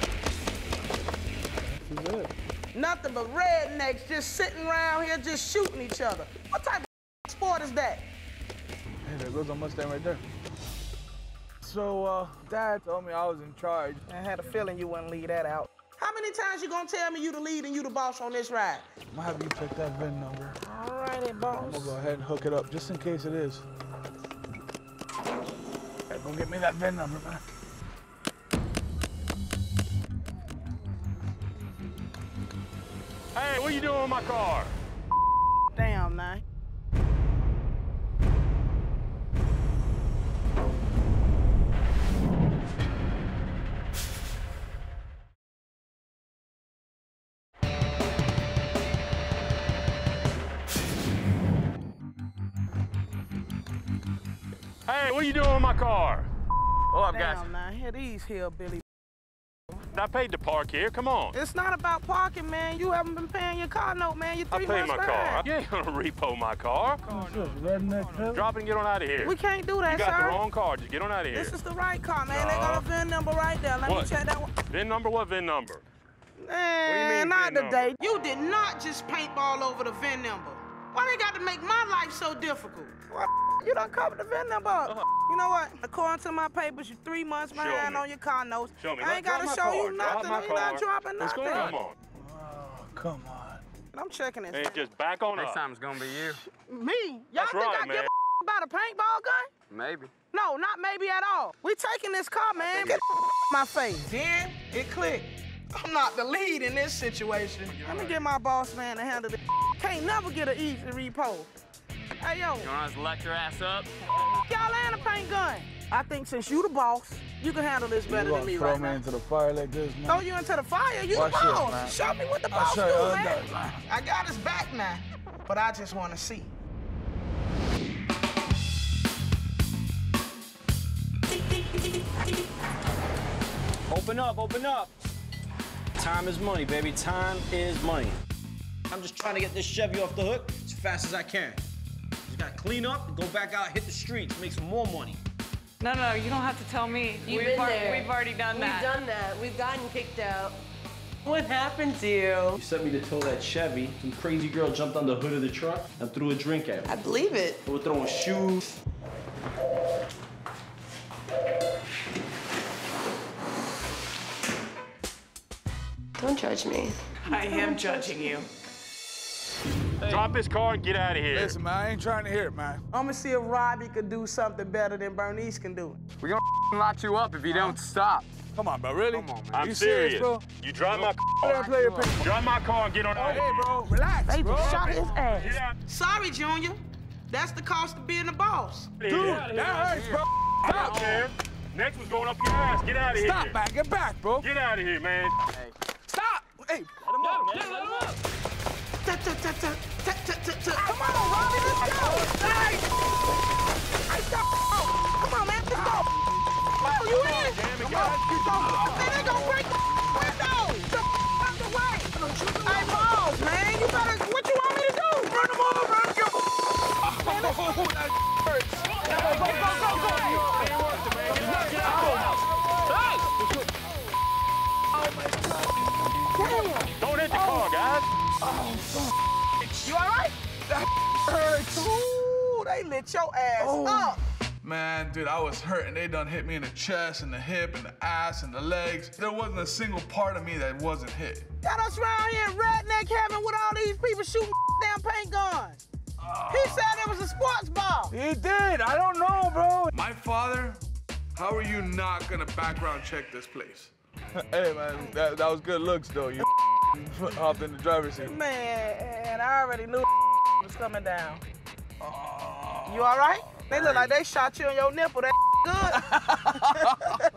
shots.
This is it.
Nothing but rednecks just sitting around here just shooting each other. What type of sport is that?
Hey, there goes a Mustang right there. So, Dad told me I was in charge.
I had a feeling you wouldn't leave that out.
How many times you gonna tell me you the lead and you the boss on this ride?
I'm gonna have you check that VIN number.
All righty, boss.
I'm gonna go ahead and hook it up just in case it is. Hey, go get me that VIN number, man.
Hey, what are you doing with my car?
Damn, now.
Hey, what are you doing with my car? Oh, I've got
Damn, now. Here these hillbilly.
I paid to park here. Come on.
It's not about parking, man. You haven't been paying your car note, man. You're 3 months behind.
I paid my car. You ain't gonna repo my car. Drop it and get on out of here.
We can't do that,
sir. You got
the
wrong car. Just get on out of here.
This is the right car, man. They got a VIN number right there. Let me check that one.
VIN number? What VIN number?
Man, not today. You did not just paintball over the VIN number. Why they got to make my life so difficult? Well, you done covered the VIN number up. You know what? According to my papers, you're 3 months behind on your car notes.
Show me.
I ain't got to show you nothing. You're not dropping nothing.
Come on.
Oh, come on.
I'm checking this.
Hey, just back on up.
Next time it's gonna be you.
Me? Y'all think I give a about a paintball gun?
Maybe.
No, not maybe at all. We taking this car, man. Get my face. Then it clicked. I'm not the lead in this situation. Let me get my boss man to handle this. Can't never get an easy repo. Hey, yo.
You wanna just let your ass up?
Y'all and a paint gun. I think since you the boss, you can handle this better than me right now.
Throw me into the fire like this, man?
Throw you into the fire? You the boss. Show me what the boss do, man. I got his back now, but I just want to see.
Open up, open up. Time is money, baby. Time is money. I'm just trying to get this Chevy off the hook as fast as I can. Just gotta clean up, go back out, hit the streets, make some more money.
No, you don't have to tell me.
You've been there.
We've already done that.
We've done that. We've gotten kicked out. What happened to you?
You sent me to tow that Chevy. Some crazy girl jumped on the hood of the truck and threw a drink at me.
I believe it.
They were throwing shoes.
Don't judge me.
I am judging you.
Hey. Drop his car and get out of here.
Listen, man, I ain't trying to hear it, man.
I'm gonna see if Robbie could do something better than Bernice can do.
We're gonna lock you up if you don't stop.
Come on, bro, really?
Come on, man.
I'm serious,
bro?
You drive my car. Drive my car and get on out of here.
Hey, bro, relax,
They
bro.
just shot his ass. Sorry, Junior. That's the cost of being the boss.
Dude, that hurts, bro.
Stop, man. Next one's going up your ass. Get out of here.
Stop, man. Get back, bro.
Get out of here, man.
Hey. Stop. Hey.
Let him up, man. Let him up.
Come on, Robbie, let's go. Nice. Come on, man, let's go. Come on, you in? Come on, man, they gonna break the window. Out the way. Hey, balls, man, you better, what you want me to do? Run them over, run them. Man, that hurts. Go.
Don't hit the car, guys.
You all right? That hurts. Ooh, they lit your ass up.
Man, dude, I was hurt, and they done hit me in the chest, and the hip, and the ass, and the legs. There wasn't a single part of me that wasn't hit.
Got us around here in redneck heaven with all these people shooting damn paint guns. He said it was a sports ball.
He did. I don't know, bro.
My father, how are you not gonna background check this place?
Hey, man, that was good looks, though. You hopped in the driver's seat.
Man, I already knew was coming down. You all right? They look like they shot you on your nipple. That good.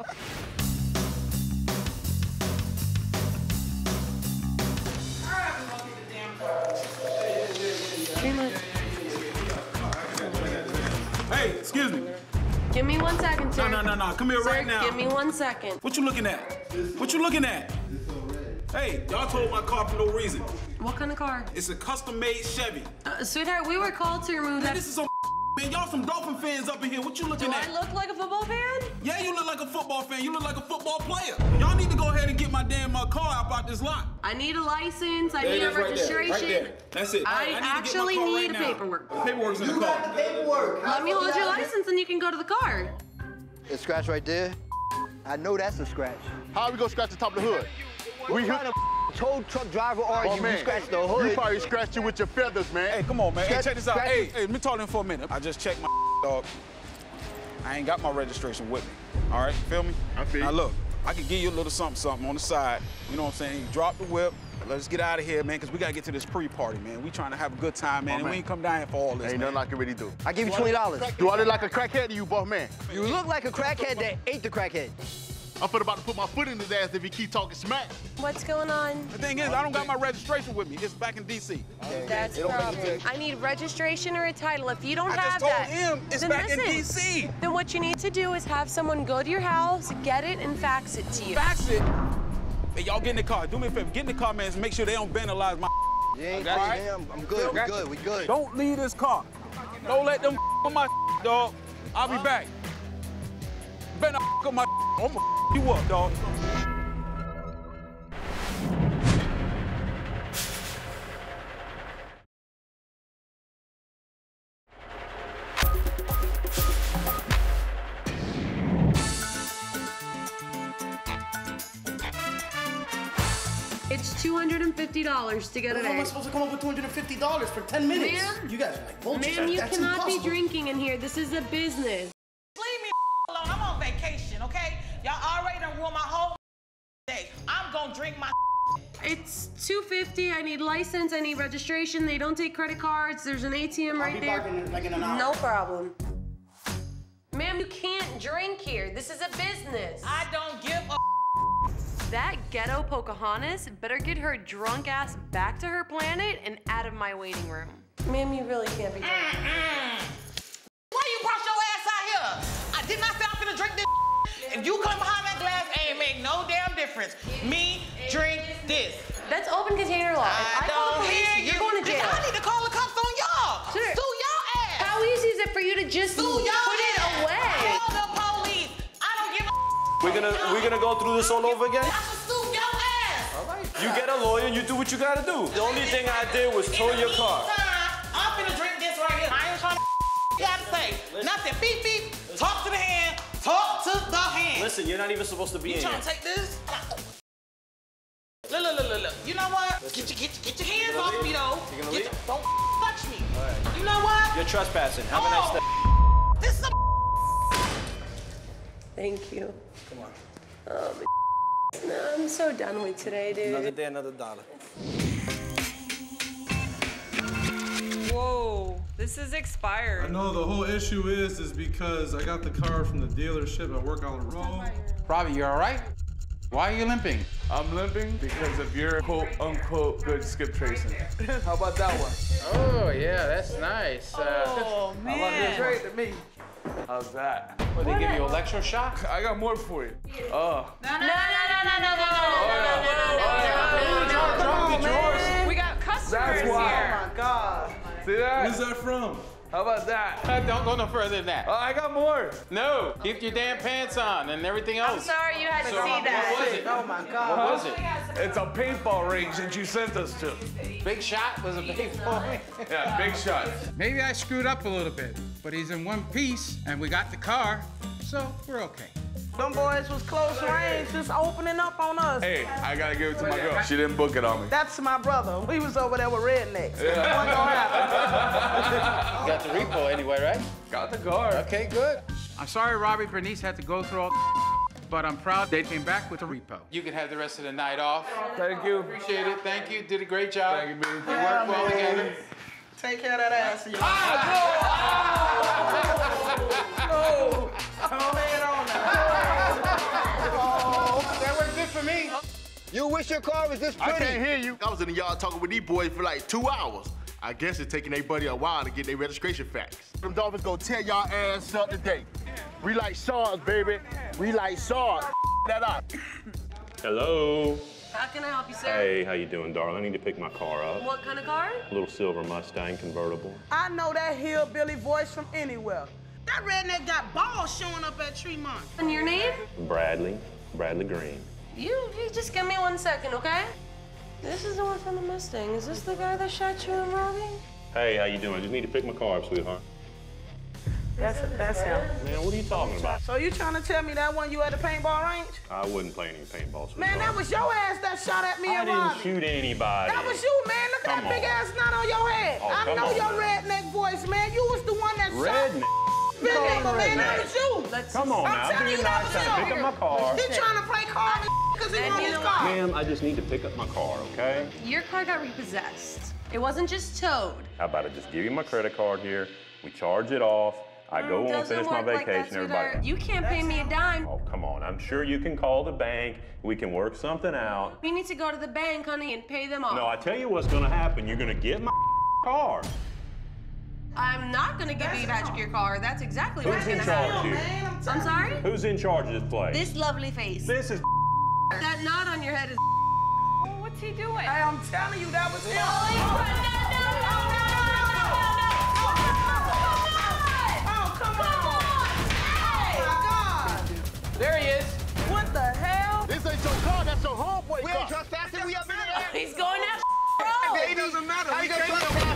Hey, excuse me.
Give me 1 second, sir.
No. Come here right now.
Give me 1 second.
What you looking at? What you looking at? Hey, y'all told my car for no reason.
What kind of car?
It's a custom-made Chevy.
Sweetheart, we were called to remove that.
This is some man. Y'all some Dolphin fans up in here. What you looking at?
Do I look like a football fan?
Yeah, you look like a football fan. You look like a football player. Y'all need to go ahead and get my damn car out this lot.
I need a license. I need a registration.
Right there. That's it.
I actually need paperwork.
Paperwork's in the car.
Paperwork.
Let me hold your license and you can go to the car.
A scratch right there. I know that's a scratch.
How are we gonna scratch the top of the hood?
We kind of tow truck driver are you?
Man,
We scratched the hood.
You probably scratched you with your feathers, man.
Hey, come on, man. Hey,
Scratch-
check this out.
scratch-
Hey, let me talk to him for a minute. I just checked my dog. I ain't got my registration with me. All right, feel me?
I feel you.
Now look, I can give you a little something on the side. You know what I'm saying? You drop the whip. Let's get out of here, man, because we gotta get to this pre-party, man. We trying to have a good time, man, and we ain't come down here for all this,
Ain't
man.
nothing I can really do.
I give you $20.
Do I look like a crackhead to you, boss man?
You look like a crackhead that ate the crackhead.
I'm about to put my foot in his ass if he keep talking smack.
What's going on?
The thing is, I don't got my registration with me. It's back in D.C.
That's the problem. I need registration or a title. If you don't
I
have
just told
that,
him it's
then
back in
listen.
D.C.
Then what you need to do is have someone go to your house, get it, and fax it to you.
Fax it? Hey, y'all get in the car. Do me a favor. Get in the car, man, and make sure they don't vandalize my.
You ain't man. I'm good. We good.
Don't leave this car. Don't let them on my dog. I'll be back. Better not on my. I'm gonna you up, dog.
It's $250 to get it.
How am I supposed to come up with $250 for 10 minutes?
Ma'am?
You guys are like bullshit.
Ma'am, you
That's
cannot
impossible.
be drinking in here. This is a business.
Leave me alone. I'm on vacation, okay? Y'all already done ruined my whole day. I'm gonna drink my.
It's $250. I need license. I need registration. They don't take credit cards. There's an ATM right there.
I'll be back in like in an hour.
No problem. Ma'am, you can't drink here. This is a business.
I don't give a.
That ghetto Pocahontas better get her drunk ass back to her planet and out of my waiting room. Ma'am, you really can't be drinking.
Why you brought your ass out here? I did not say I'm gonna drink this. If you come behind that glass, ain't make no damn difference. Me drink this.
That's open container law. If I call the police, you're going to jail.
I need to call the cops on y'all.
Sure.
Sue y'all ass.
How easy is it for you to just put it away?
Call the police. I don't give a.
We're gonna go through this all over again?
I should sue your ass.
All right. You get a lawyer and you do what you gotta do. The only thing I did was tow your car.
I'm gonna drink this right here. I ain't trying to you gotta say nothing. Beep, beep. Talk to the hand. Talk to the hand.
Listen, you're not even supposed to be in here.
You trying to take this? Look. You know what? Get your hands off me, though.
You gonna leave?
Don't touch me.
All right.
You know what?
You're trespassing. Have a nice day.
This is a.
Thank you.
Come on.
Oh, no, I'm so done with today, dude.
Another day, another dollar.
Whoa, this is expired.
I know the whole issue is because I got the car from the dealership. I work on the road.
Robbie, you all right? Why are you limping?
I'm limping because of your quote-unquote good skip tracing. How about that one?
Oh, yeah, that's nice.
Oh, man.
How about this right to me? How's that?
What, they give you electroshock?
I got more for you. Oh.
No.
Drop the drawers.
We got customers
That's why.
here.
Oh, my God.
See that?
Where's that from?
How about that?
Don't go no further than that.
Oh, I got more.
No, keep your damn pants on and everything else.
I'm sorry you had to see that.
What was it?
Oh, my God.
What was it?
It's a paintball range that you sent us to.
Big Shot was a paintball range.
Yeah, Big Shot.
Maybe I screwed up a little bit, but he's in one piece and we got the car, so we're okay.
Them boys was close range, just opening up on us.
Hey, I gotta give it to my girl. She didn't book it on me.
That's my brother. We was over there with rednecks.
Yeah.
What gonna happen?
You got the repo anyway, right?
Got the car.
Okay, good. I'm sorry Robbie Bernice had to go through all but I'm proud they came back with a repo. You can have the rest of the night off.
Thank you.
Appreciate it. Thank you. Did a great job.
Thank you, baby.
We worked well together.
Take care of that ass of yours.
No!
Don't lay it on now.
Oh, that worked good for me.
You wish your car was this pretty.
I can't hear you. I was in the yard talking with these boys for like 2 hours. I guess it's taking their buddy a while to get their registration facts. Them Dolphins gonna tear y'all ass up today. We like swords, baby. We like swords. That up.
Hello.
How can I help you, sir?
Hey, how you doing, darling? I need to pick my car up.
What kind of car?
A little silver Mustang convertible.
I know that hillbilly voice from anywhere.
That redneck got balls showing up at Tremont.
And your name?
Bradley Green.
You just give me 1 second, okay? This is the one from the Mustang. Is this the guy that shot you and Robbie?
Hey, how you doing? I just need to pick my car up, sweetheart.
That's him.
Man, what are you talking about?
So you trying to tell me that one you at the paintball range?
I wouldn't play any paintball, sweetheart.
Man, that was your ass that shot at me
I
and
didn't
Robbie.
shoot anybody.
That was you, man. Look at that big ass knot on your head.
Oh,
I
come
know
on,
your
man.
redneck voice, man. You was the one that
Redneck?
shot. Man, that was you.
Come on now,
I'm telling
be
you that
nice.
was
Trying to
you.
pick up my car.
He trying to play car because he won his car.
Ma'am, I just need to pick up my car, okay?
Your car got repossessed. It wasn't just towed.
How about I just give you my credit card here, we charge it off, I go on, finish my vacation, everybody.
You can't pay me a dime.
Oh, come on, I'm sure you can call the bank, we can work something out.
We need to go to the bank, honey, and pay them off.
No, I tell you what's gonna happen, you're gonna get my car.
I'm not gonna give you back your car. That's exactly what's
Who's in
gonna happen.
charge here?
I'm sorry?
Who's in charge of this place?
This lovely face.
This is
That knot on your head is.
Well, what's he doing?
Hey, I'm telling you, that was him.
There he is.
What the hell?
This ain't your car, that's your homeboy
We
car.
ain't trespassing, we up in the air.
He's going that
Hey,
road.
baby, doesn't matter.
How
We
you gonna
came
trespass?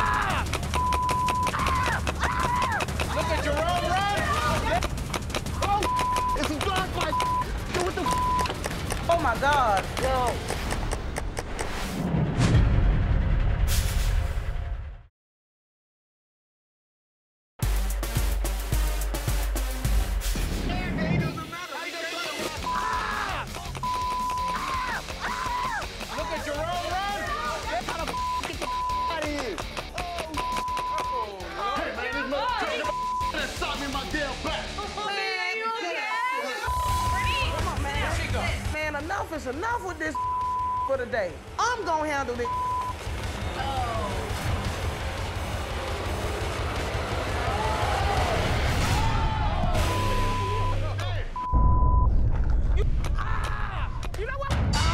Look at Jerome run.
Oh, it's a drive-by. Yo, what the
Oh my God.
Yo.
Look at Jerome run.
Get the out of here. Hey, man, this motherfucker shot me in my damn back.
Man, enough is enough with this for today. I'm gonna handle this. You know what?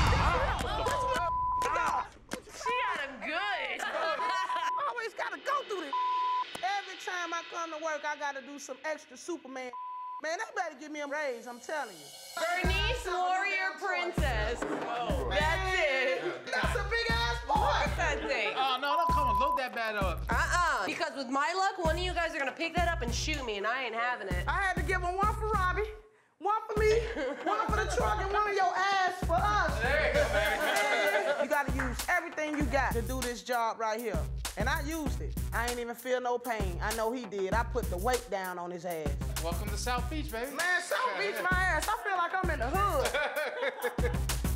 She got him good.
Always gotta go through this. Every time I come to work, I gotta do some extra Superman. Man, they better give me a raise, I'm telling you.
Bernice, warrior princess. That's it.
That's a big ass boy.
What's that thing?
Oh, no, don't come on. Load that bad up.
Because with my luck, one of you guys are gonna pick that up and shoot me, and I ain't having it.
I had to give him one for Robbie, one for me, one for the truck, and one of your ass for us.
There you go, baby.
You gotta use everything you got to do this job right here. And I used it. I ain't even feel no pain. I know he did. I put the weight down on his ass.
Welcome to South Beach, baby.
Man, South Beach my ass. I feel like I'm in the hood.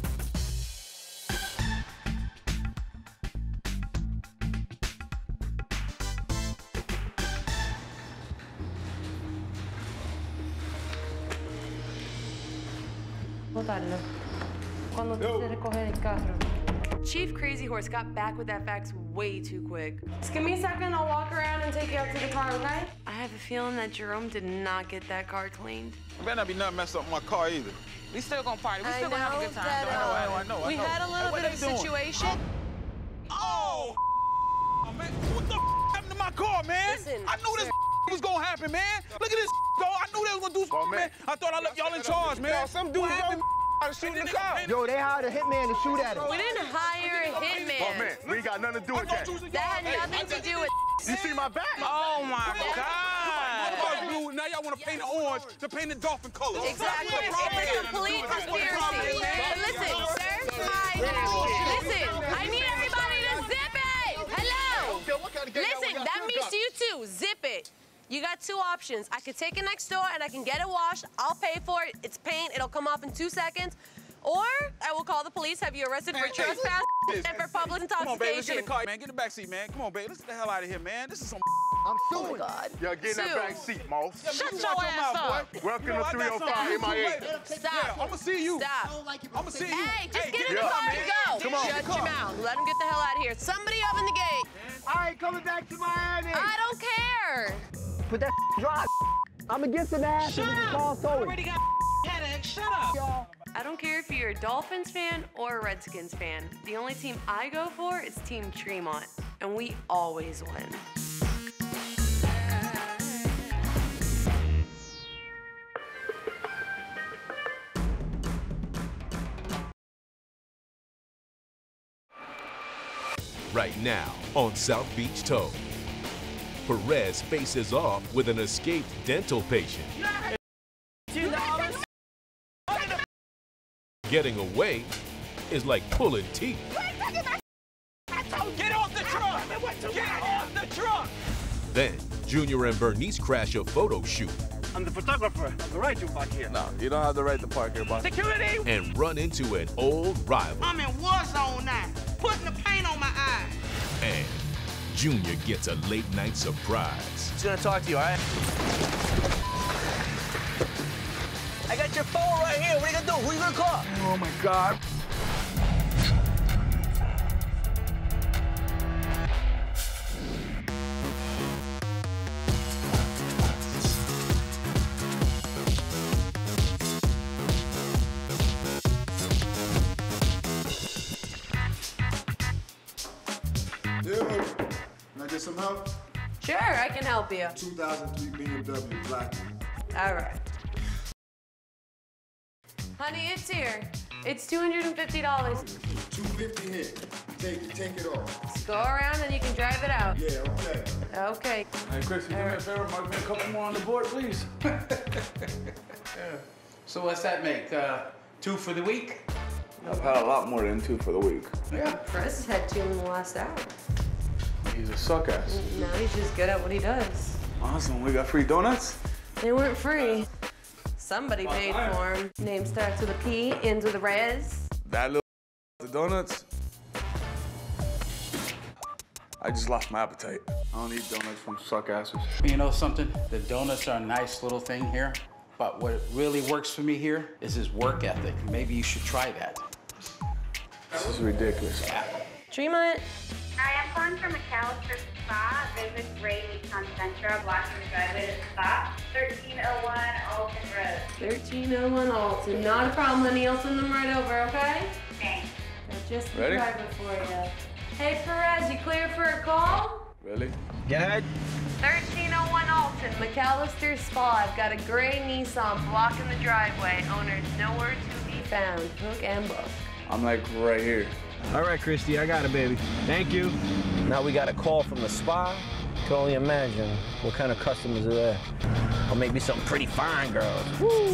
Botarlo. Cuando quise recoger el carro. Chief Crazy Horse got back with that fax way too quick. Just give me a second, I'll walk around and take you out to the car, okay? I have a feeling that Jerome did not get that car cleaned.
There better not be nothing messed up in my car either.
We still gonna party. We still gonna have a good time.
I know.
We had a little
Hey,
bit of a situation.
Oh, man, what the happened to my car, man?
Listen,
I knew this was gonna happen, man. Look at this, though. I knew they was gonna do something, man. I thought I left y'all in charge, man.
Yo, some dudes go shooting the car. Yo, they hired a hitman to shoot at him.
We didn't hire a hitman.
Oh, man, we ain't got nothing to do with that.
That had nothing to do with
You see my back?
Oh, my God. Blue, now y'all want to paint it orange to paint it dolphin colors.
Exactly. It's a complete conspiracy. But listen, sir, listen, I need everybody to zip it. Hello. Listen, that means to you too. Zip it. You got two options. I could take it next door and I can get it washed. I'll pay for it. It's paint. It'll come off in 2 seconds. Or I will call the police, have you arrested for trespass and for public intoxication.
Come on, baby, let's get in the car, man. Get in the back seat, man. Come on, baby, let's get the hell out of here, man. This is some
I'm
Oh,
suing.
God.
Yo, get in that back seat, Moss.
Shut your ass up.
Welcome to 305 MIA.
Stop.
I'm gonna see you.
Stop.
I'm gonna see you.
Hey, just get in
it
the
up,
car
man.
and go.
Come on.
Shut your mouth. Let him get the hell out of here. Somebody open the gate.
I ain't coming back to Miami.
I don't care.
Put that drive. I'm against an ass.
Shut
and
up.
call Zoe.
Already got headache. Shut up.
I don't care if you're a Dolphins fan or a Redskins fan. The only team I go for is Team Tremont, and we always win.
Right now on South Beach Tow, Perez faces off with an escaped dental patient. Getting away is like pulling teeth.
Get off the truck! Get off the truck!
Then Junior and Bernice crash a photo shoot.
I'm the photographer. I have the right to park here.
No, you don't have the right to park here, boss.
Security!
And run into an old rival.
I'm in war zone now, putting the paint on my eyes.
And Junior gets a late night surprise.
He's gonna talk to you, all right? I got your phone right here. What are you gonna do? Who are you gonna call?
Oh, my God.
Sure, I can help you.
2003 BMW black.
All right. Honey, it's here. It's $250.
$250 here. Take it off.
Just go around and you can drive it out.
Yeah, okay.
Okay.
Hey, Chris, do me a favor, mark me a couple more on the board, please. Yeah.
So what's that make? 2 for the week?
I've had a lot more than 2 for the week.
Yeah.
Chris has had 2 in the last hour.
He's a suck ass.
Now he's just good at what he does.
Awesome. We got free donuts?
They weren't free. Somebody paid for them. Name starts with a P, ends with a res.
That little the donuts? I just lost my appetite. I don't eat donuts from suck asses.
You know something? The donuts are a nice little thing here, but what really works for me here is his work ethic. Maybe you should try that.
This is ridiculous.
Tremont.
Hi, I'm calling from McAllister Spa. There's a great Nissan Sentra blocking the driveway to the spot. 1301 Alton Road.
1301 Alton. Not a problem, honey. I'll send them right over, okay?
Thanks.
Got just the
Ready?
driver for you. Hey, Perez, you clear for a call?
Really?
Go ahead.
1301 Alton, McAllister Spa. I've got a gray Nissan blocking the driveway. Owner's nowhere to be found. Hook and book.
I'm like right here.
All right, Christy, I got it, baby. Thank you. Now we got a call from the spa. Can only imagine what kind of customers are there. Or maybe some pretty fine girls. Woo!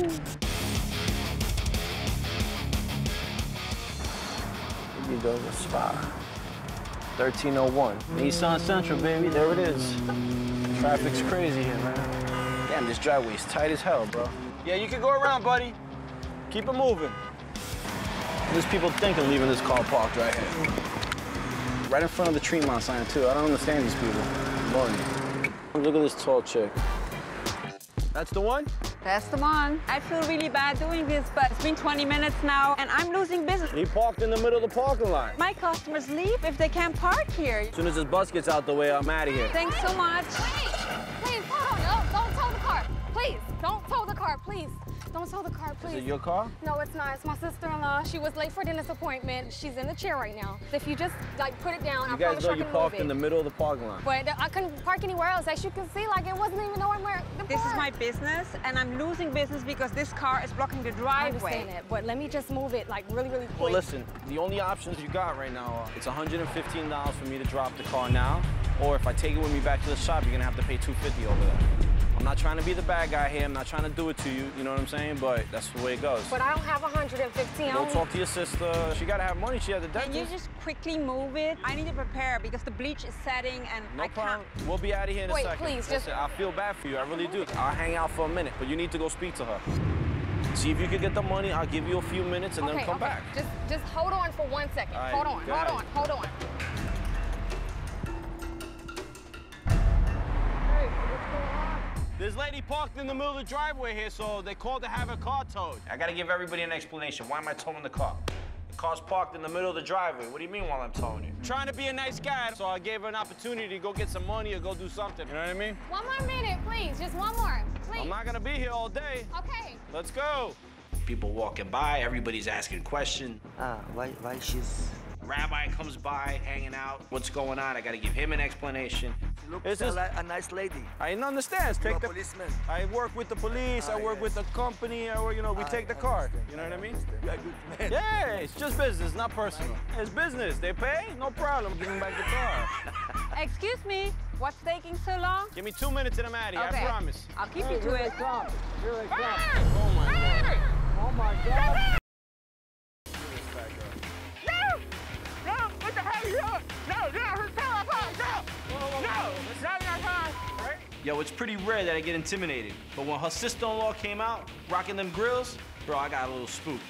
Here you go, the spa. 1301. Nissan Central, baby. There it is. Traffic's crazy here, man. Damn, this driveway's tight as hell, bro. Yeah, you can go around, buddy. Keep it moving. There's people thinking leaving this car parked right here. Right in front of the Tremont sign, too. I don't understand these people. Morning. Look at this tall chick. That's the one?
That's the one. I feel really bad doing this, but it's been 20 minutes now, and I'm losing business.
He parked in the middle of the parking lot.
My customers leave if they can't park here.
As soon as this bus gets out the way, I'm out of here.
Thanks so much.
Wait, please, hold on. No, don't tow the car. Please, don't tow the car, please. Don't tow the car, please.
Is it your car?
No, it's not. It's my sister-in-law. She was late for dentist appointment. She's in the chair right now. If you just, like, put it down, I promise I can move it.
You guys know you parked in the middle of the parking lot.
But I couldn't park anywhere else. As you can see, like, it wasn't even nowhere to
This
park.
is my business, and I'm losing business because this car is blocking the driveway.
I understand that, but let me just move it, like, really, really quick.
Well, listen, the only options you got right now are it's $115 for me to drop the car now, or if I take it with me back to the shop, you're gonna have to pay $250 over there. I'm not trying to be the bad guy here. I'm not trying to do it to you. You know what I'm saying? But that's the way it goes.
But I don't have 115.
Go talk to your sister. She gotta have money. She has a dentist.
Can you just quickly move it? I need to prepare because the bleach is setting and
No problem. We'll be out of here in a second.
Wait, please,
Listen, I feel bad for you. I really do. I'll hang out for a minute, but you need to go speak to her. See if you can get the money. I'll give you a few minutes and then come back.
Just hold on for 1 second.
All right,
Hold on, hold on.
This lady parked in the middle of the driveway here, so they called to have her car towed. I gotta give everybody an explanation. Why am I towing the car? The car's parked in the middle of the driveway. What do you mean while I'm towing it? Trying to be a nice guy, so I gave her an opportunity to go get some money or go do something. You know what I mean?
One more minute, please. Just one more, please.
I'm not gonna be here all day.
Okay.
Let's go. People walking by, everybody's asking questions.
Why she's...
Rabbi comes by, hanging out. What's going on? I gotta give him an explanation.
Looks like a nice lady.
I understand.
You're a policeman.
I work with the police. I work with the company. We take the car. You know what I mean?
You're a good man.
Yeah, it's just business, not personal. It's business. They pay, no problem. Give them back the car.
Excuse me, what's taking so long?
Give me 2 minutes and I'm out of here.
Okay.
I promise.
I'll keep you to it.
Here I come.
Oh my God.
Oh my God.
Yo, it's pretty rare that I get intimidated. But when her sister-in-law came out, rocking them grills, bro, I got a little spooked.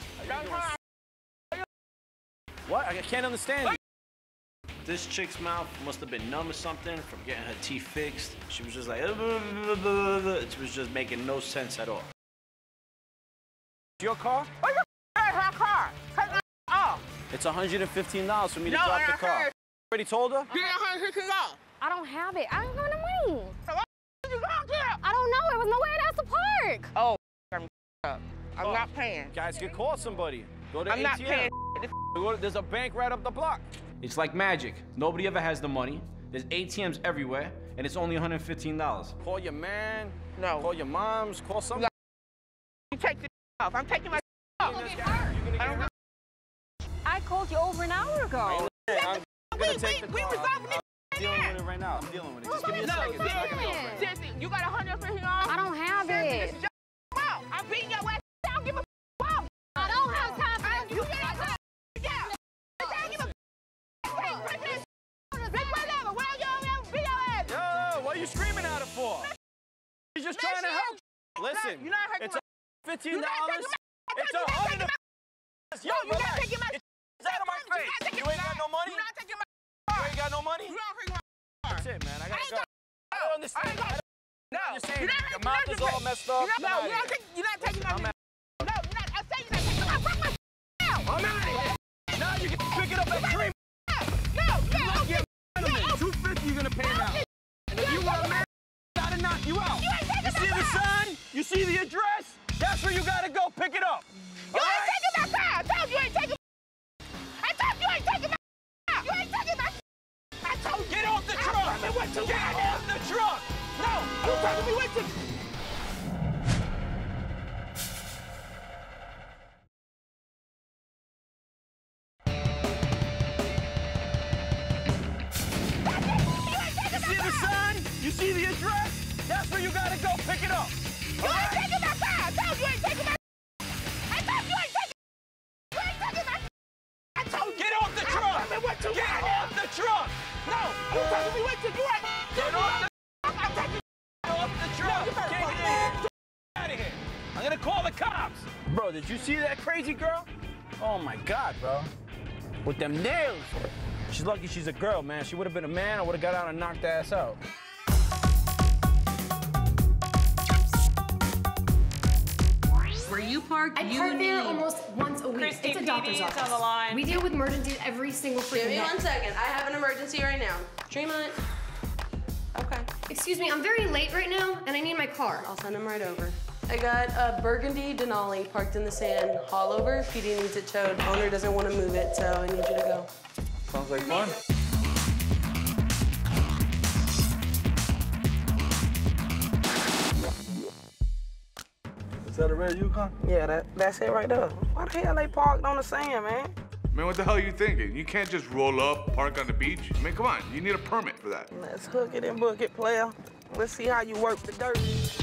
What? I can't understand. This chick's mouth must have been numb or something from getting her teeth fixed. She was just like, it was just making no sense at all. Your car?
What's my car? Take my off.
It's $115 for me to drop the car. Already told her?
Give me $150.
I don't have it. I don't have the money.
So what you going to?
I don't know. There was nowhere else to park.
Oh, I'm not paying.
Guys can call somebody. Go to
I'm
ATM.
not paying.
There's a bank right up the block. It's like magic. Nobody ever has the money. There's ATMs everywhere, and it's only $115. Call your man. No. Call your moms. Call somebody.
You take this off. I'm taking my off.
I called you over an hour ago.
I'm gonna take the
we
car.
resolving this
I'm dealing with it right now. I'm dealing with it. Just give me a second. It's not gonna go right.
Seriously, you got $150 off?
I don't have it.
I'm beating your ass. I don't give a fuck.
I don't have time for
You get out. Yeah. I don't give a
Yo, what are you screaming at it for? He's just trying to help. Listen, it's $15. It's $100. Yo,
you not taking my
It's out of my face. You ain't got no money?
You not taking my
You ain't got no money? That's it, man. I gotta go. I don't understand.
No,
You're saying your mouth is all messed up.
No, you're not taking my money. No, I say you're not taking my money.
I'm out of here. Now you can pick it up at 3.
No.
$250 you're gonna pay now. And if you want to gotta knock you out. You see the sign? You see the address? That's where you gotta go pick it up.
You ain't taking my car. I told you ain't taking my car. You ain't taking my I told you.
Get off the truck. Get off the truck.
No, you telling me what to
You see the sign? You see the address? That's where you gotta go pick it up.
You ain't taking my car. I told you ain't taking my I told you ain't taking my I told you.
Get off the truck. Get off the truck.
No, you telling me what to do.
Get off the truck. Get out of here. I'm gonna call the cops. Bro, did you see that crazy girl? Oh my God, bro. With them nails. She's lucky she's a girl, man. She would have been a man, I would have got out and knocked her ass out.
Where you park,
I park there almost once a week.
Christy,
it's a doctor's
PD, it's
office.
on the line.
We deal with emergencies every single freaking day.
Give me 1 second. I have an emergency right now. Tremont. Okay.
Excuse me, I'm very late right now, and I need my car.
I'll send him right over. I got a burgundy Denali parked in the sand, haul over. PD needs it towed. Owner doesn't want to move it, so I need you to go.
Sounds like fun.
Is that a red Yukon?
Yeah, that's it right there. Why the hell they parked on the sand, man?
Man, what the hell are you thinking? You can't just roll up, park on the beach. I mean, come on, you need a permit for that.
Let's hook it and book it, player. Let's see how you work the dirt.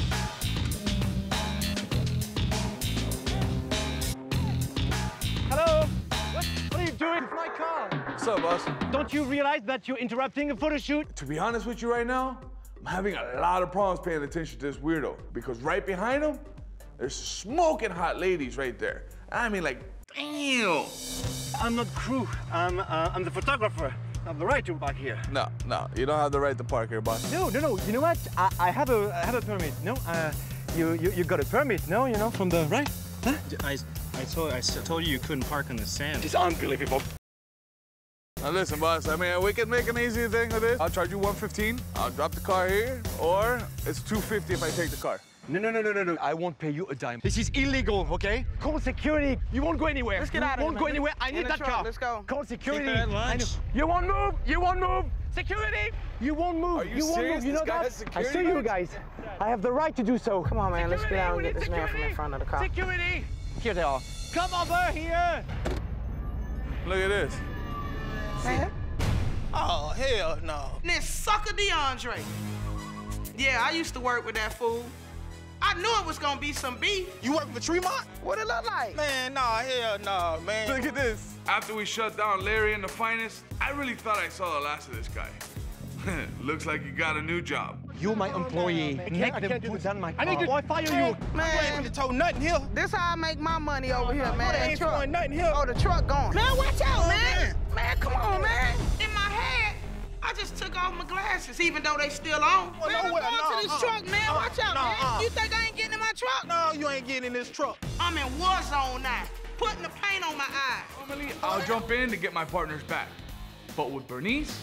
Hello? What are you doing with my car?
What's up, boss?
Don't you realize that you're interrupting a photo shoot?
To be honest with you right now, I'm having a lot of problems paying attention to this weirdo because right behind him, there's smoking hot ladies right there. I mean, like, damn.
I'm not crew. I'm the photographer. I have the right to park here.
No, you don't have the right to park here, boss.
No. You know what? I have a permit. No, you got a permit. No, you know, from the right. Huh?
I told you couldn't park on the sand.
It's unbelievable.
Now listen, boss, I mean, we can make an easy thing of this. I'll charge you $115, I'll drop the car here, or it's $250 if I take the car.
No. I won't pay you a dime. This is illegal, okay? Call security. You won't go anywhere.
Let's get out of here.
You won't go anywhere. I need that car.
Let's go.
Call security.
Take that lunch.
You won't move. You won't move. Security. You won't move.
Are you serious?
You know
This guy
that?
has security
I see you
guards?
guys. I have the right to do so.
Come on, man. Let's get out and get this man from in front of the car.
Security. Here they are. Come over here.
Look at this.
Man.
Oh, hell no. Then sucker DeAndre. Yeah, I used to work with that fool. I knew it was gonna be some beef.
You work for Tremont?
What it look like?
Man, nah, hell nah, man.
Look at this. After we shut down Larry and the Finest, I really thought I saw the last of this guy. Looks like you got a new job.
You're my employee. Make them put down my car. I fire you.
Man,
You told nothing here.
this how I make my money over here, man.
I ain't throwing nothing here.
Oh, the truck gone. Man, watch out, man. Man, come on, man.
In my head, I just took off my glasses, even though they still on.
Well,
Man, I'm
no,
going
no,
to this truck, man. Watch out, man. You think I ain't getting in my truck?
No, you ain't getting in this truck.
I'm in war zone now, putting the paint on my eyes.
Normally, I'll jump in to get my partner's back. But with Bernice,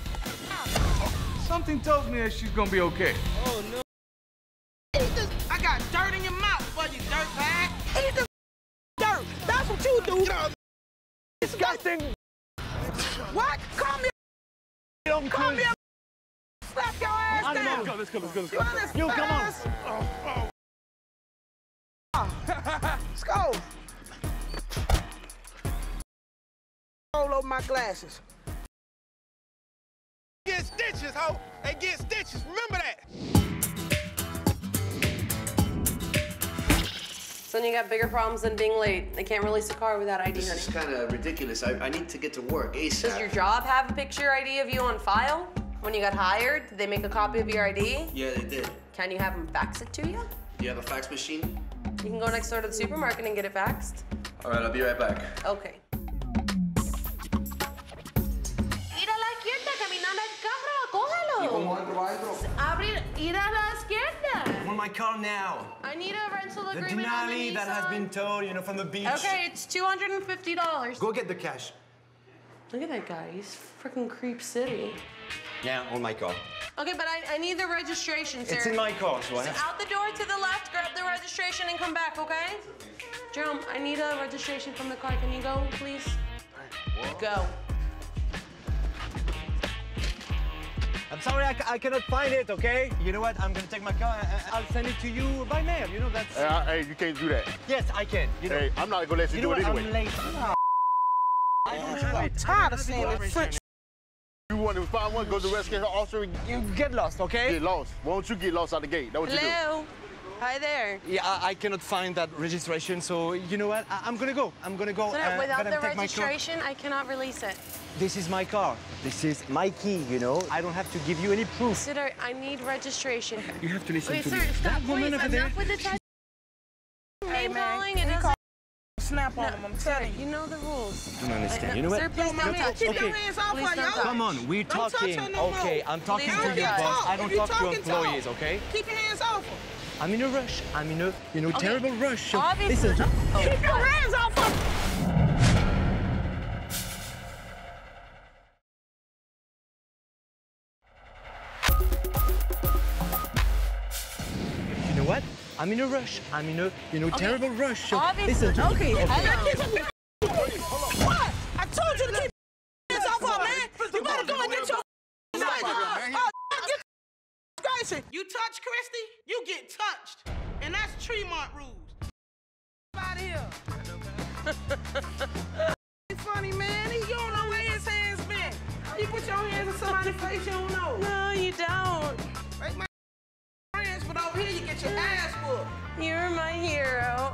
something tells me that she's gonna be okay.
Oh, no.
I got dirt in your mouth for you, dirt bag.
Eat this dirt. That's what you do.
Disgusting.
What? Call me.
Come
Call me.
go, let's go.
You, come on.
Let's go. Roll over my glasses.
Get stitches, ho. They get stitches. Remember that.
So then you got bigger problems than being late. They can't release a car without ID,
This
honey.
is kind of ridiculous. I need to get to work ASAP.
Does your job have a picture ID of you on file? When you got hired, did they make a copy of your ID?
Yeah, they did.
Can you have them fax it to you?
Do you have a fax machine?
You can go next door to the supermarket and get it faxed.
All right, I'll be right back.
Okay. Ir a la izquierda, caminando al carro, cógelo. Abrir, ir a la izquierda.
I want my car now.
I need a rental
The
agreement on the
Denali that has
Nissan.
been towed, from the beach.
Okay, it's $250.
Go get the cash.
Look at that guy. He's freaking Creep City.
Yeah, on my car.
Okay, but I need the registration, sir.
It's in my car, so I have
Out the door to the left, grab the registration and come back, okay? Jerome, I need a registration from the car. Can you go, please? Go.
I'm sorry, I cannot find it, okay? You know what? I'm gonna take my car. I'll send it to you by mail. You know, that's...
Hey, you can't do that.
Yes, I can. You know,
hey, I'm not gonna let you do it anyway.
I'm late.
I'm tired of seeing the French.
You want to find one, go to the rescue officer.
You get lost, okay?
Get lost. Why don't you get lost out the gate? That's what you do.
Hello. Hi there.
Yeah, I cannot find that registration, so you know what? I'm gonna go. I'm gonna go.
Sir, without
but
the
take my car.
registration, I cannot release it.
This is my car. This is my key, you know? I don't have to give you any proof.
Sir, I need registration.
You have to listen
Wait,
to
sir,
me.
stop,
That woman
please.
over there.
Enough with the
Hey,
name
man,
calling.
we
It doesn't...
call snap on them, I'm telling
You know the rules.
I don't understand. You know what?
Sir, please don't touch
keep
me.
your hands off
Please
her,
don't
yo.
touch
Come on, we're
Don't touch
talking.
her no more.
Okay, I'm talking
Please
to
don't
your
touch.
boss. I
If
don't
you
talk to
talking,
employees,
talk.
okay?
Keep your hands off her.
I'm in a rush. I'm in a, terrible rush. So
Obviously.
listen.
Keep your hands off her.
You know what? I'm in a rush. I'm in a, terrible rush. So
Obviously.
listen.
Okay.
Okay.
What? I told you to keep your hands off her, man. You better go and get your
You touch Christy, you get touched. And that's Tremont rules. Out of here. He's funny, man. You don't know where his hands been. You put your hands in somebody's face you don't know.
No, you don't.
Like my friends, but over here you get your ass whooped.
You're my hero.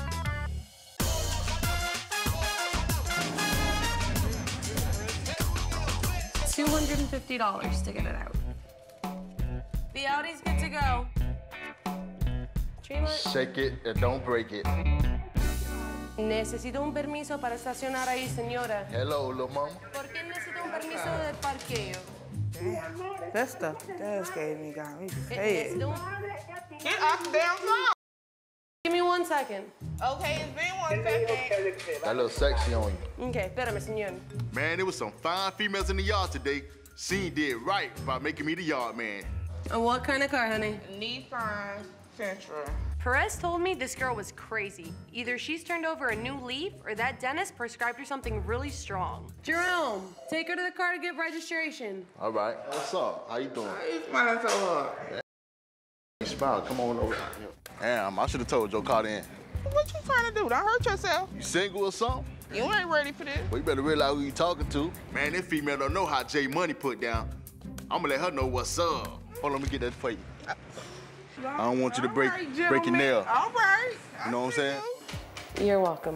$250 to get it out. The Audi's good to go. Tremont.
Shake it and don't break it.
Necesito un permiso para estacionar ahí, señora.
Hello, little mama.
¿Por qué necesito un permiso de parqueo?
That stuff Dad gave me got me
Necesito
fed.
un...
Get off the damn phone.
Give me 1 second.
Okay, it's been 1 second.
That little sexy on you.
Okay, espérame, señor.
Man, there was some fine females in the yard today. She did right by making me the yard man.
What kind of car, honey?
Nissan Sentra.
Perez told me this girl was crazy. Either she's turned over a new leaf or that dentist prescribed her something really strong. Jerome, take her to the car to get registration.
All right. What's up? How you doing?
You smiling so hard.
You smile. Come on over here. Damn, I should have told your car in.
What you trying to do? Don't hurt yourself.
You single or something?
You ain't ready for this.
Well, you better realize who you talking to. Man, this female don't know how J Money put down. I'm gonna let her know what's up. Hold on, let me get that for you. I don't want you to break your nail.
All right.
You know what I'm saying?
You're welcome.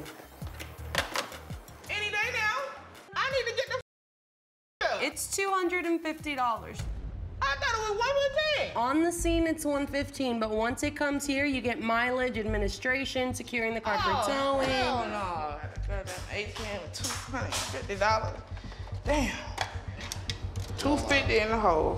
Any day now. I need to get the
It's $250.
I thought it was 115.
On the scene, it's $115, but once it comes here, you get mileage, administration, securing the car for towing.
Hell no. ATM with $250. Damn. $250 in the hole.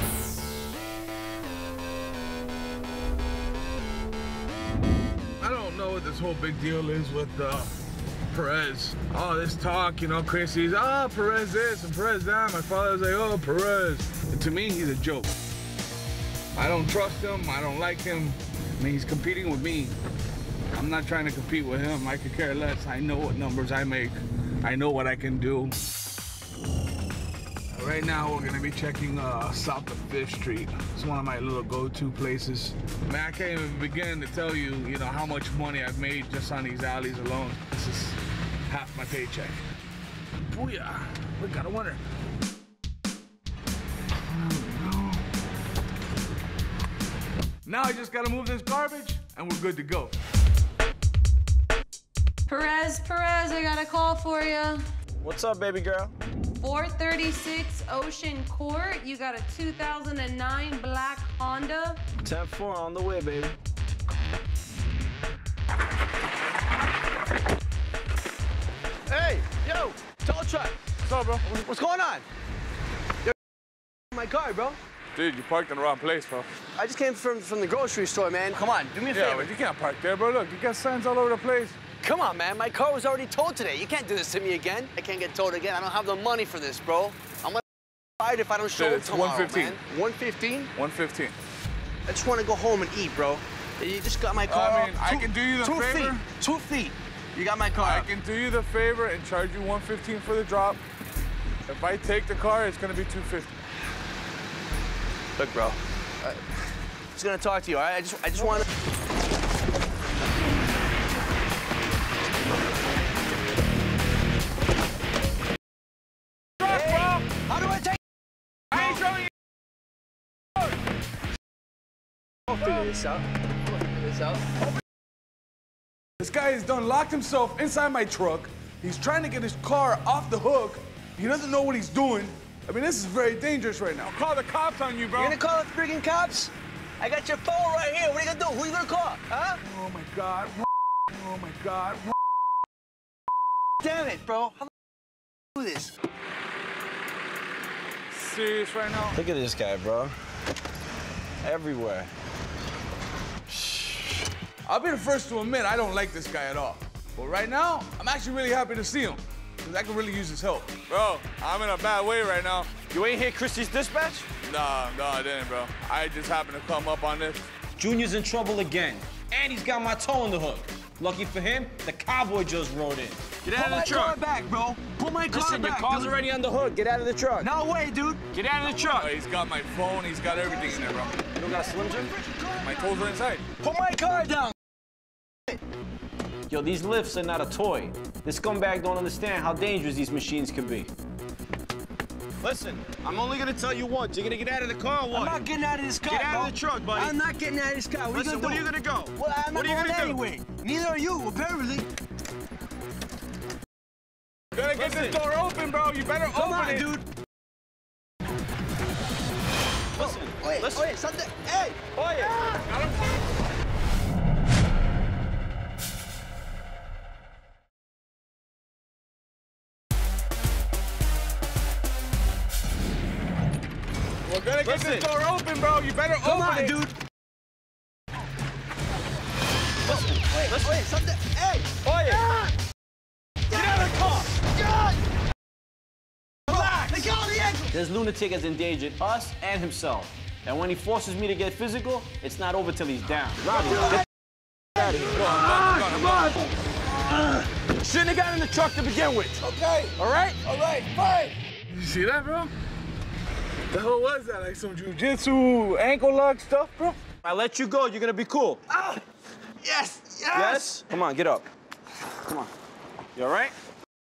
I don't know what this whole big deal is with Perez. All this talk, Chrissy's, Perez this and Perez that. My father's like, oh, Perez. And to me, he's a joke. I don't trust him. I don't like him. I mean, he's competing with me. I'm not trying to compete with him. I could care less. I know what numbers I make. I know what I can do. Right now, we're gonna be checking south of 5th Street. It's one of my little go-to places. Man, I can't even begin to tell you, how much money I've made just on these alleys alone. This is half my paycheck. Booyah! We got a winner. Now I just gotta move this garbage, and we're good to go.
Perez, I got a call for you.
What's up, baby girl?
436 Ocean Court. You got a 2009 black Honda.
10-4 on the way, baby.
Hey, yo, tow truck.
What's up, bro?
What's going on? Yo, my car, bro.
Dude, you parked in the wrong place, bro.
I just came from the grocery store, man. Come on, do me a favor.
Yeah, but you can't park there, bro. Look, you got signs all over the place.
Come on, man. My car was already towed today. You can't do this to me again. I can't get towed again. I don't have the money for this, bro. I'm gonna fight if I don't show up tomorrow,
115.
man. 115?
115.
I just want to go home and eat, bro. You just got my car.
I mean, I can do you the favor.
2 feet. You got my car.
I can do you the favor and charge you 115 for the drop. If I take the car, it's gonna be 250.
Look, bro. I'm just gonna talk to you, all right? I just want to. How do I take?
I ain't showing you.
I'll figure this out. I'll figure this out.
This guy has done locked himself inside my truck. He's trying to get his car off the hook. He doesn't know what he's doing. I mean, this is very dangerous right now. I'll call the cops on you, bro.
You're gonna call the freaking cops? I got your phone right here. What are you gonna do? Who are you gonna call? Huh?
Oh my God. Oh my God.
Damn it, bro. How do I do this?
Serious right now?
Look at this guy, bro. Everywhere.
I'll be the first to admit I don't like this guy at all. But right now, I'm actually really happy to see him. Because I can really use his help. Bro, I'm in a bad way right now.
You ain't hear Christy's dispatch?
No, I didn't, bro. I just happened to come up on this.
Junior's in trouble again. And he's got my toe in the hook. Lucky for him, the cowboy just rode in. Get out of the truck.
Pull my car back, bro. Pull my car
Listen,
back,
your car's
dude.
already on the hook. Get out of the truck.
No way, dude.
Get out of the truck.
Oh, he's got my phone. He's got everything in there, bro.
You don't got a Slim Jim?
My toes are inside.
Pull my car down.
Yo, these lifts are not a toy. This scumbag don't understand how dangerous these machines can be. Listen, I'm only gonna tell you once. You're gonna get out of the car or what?
I'm not getting out of this car,
Get out
bro.
of the truck, buddy.
I'm not getting out of this car. What
Listen,
are you
where
gonna do?
are you gonna go?
Well, I'm
What
not
are you
going
gonna do?
anyway. Neither are you, apparently.
You gotta get this door open, bro. You better
Come
open
on,
it.
dude.
Listen,
Wait,
listen.
wait, something. Hey!
Oye!
We're gonna get this door open, bro. You better
Come
open
on,
it.
dude.
Listen,
Wait, something. Hey!
Oye!
Get out of the car! God! Relax! Let go of the ankle!
This lunatic has endangered us and himself. And when he forces me to get physical, it's not over till he's down. Robbie, get out of here.
Come on.
Shouldn't have got in the truck to begin with.
Okay.
All right?
All right, fine. You see that, bro? The hell was that? Like some jujitsu ankle lock stuff, bro?
I let you go. You're gonna be cool.
Ah! Yes! Yes!
Yes? Come on, get up. Come on. You all right?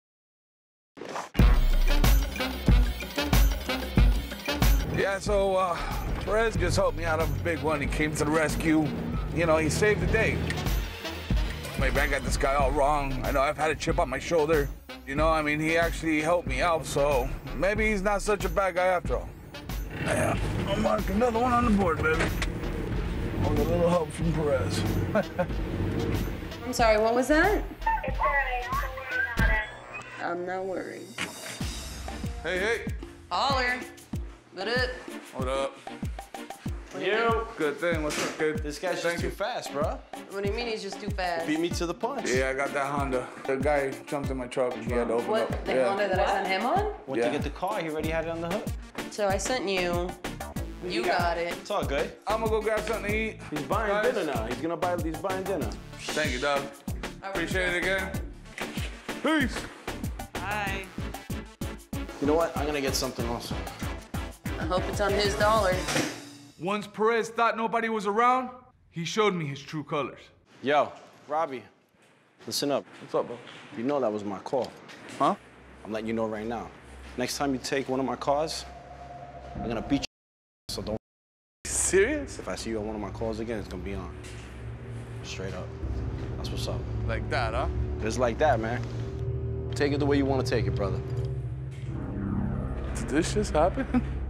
Yeah, so Perez just helped me out of a big one. He came to the rescue. You know, he saved the day. Maybe I got this guy all wrong. I know I've had a chip on my shoulder. You know, I mean, he actually helped me out, so maybe he's not such a bad guy after all. Yeah, I'll mark another one on the board, baby. With a little help from Perez.
I'm sorry, what was that?
It's all right. Don't worry about it.
I'm not worried.
Hey.
Holler. What up?
What up?
You.
Good thing. What's up, kid?
This guy's just too fast, bro.
What do you mean he's just too fast?
Beat me to the punch.
Yeah, I got that Honda. The guy jumped in my truck and he had to open
What,
up.
the Honda that I sent him on?
Went to get the car, he already had it on the hook.
So I sent you. You got it.
It's all good.
I'm gonna go grab something to eat.
He's buying dinner now. He's buying dinner.
Thank you, dog. Appreciate it again. Peace.
Hi.
You know what? I'm gonna get something also.
I hope it's on his dollar.
Once Perez thought nobody was around, he showed me his true colors.
Yo, Robbie, listen up. What's up, bro? You know that was my call.
Huh?
I'm letting you know right now. Next time you take one of my cars, I'm gonna beat you. So don't.
Serious?
If I see you on one of my calls again, it's gonna be on. Straight up. That's what's up.
Like that, huh?
It's like that, man. Take it the way you want to take it, brother.
Did this just happen?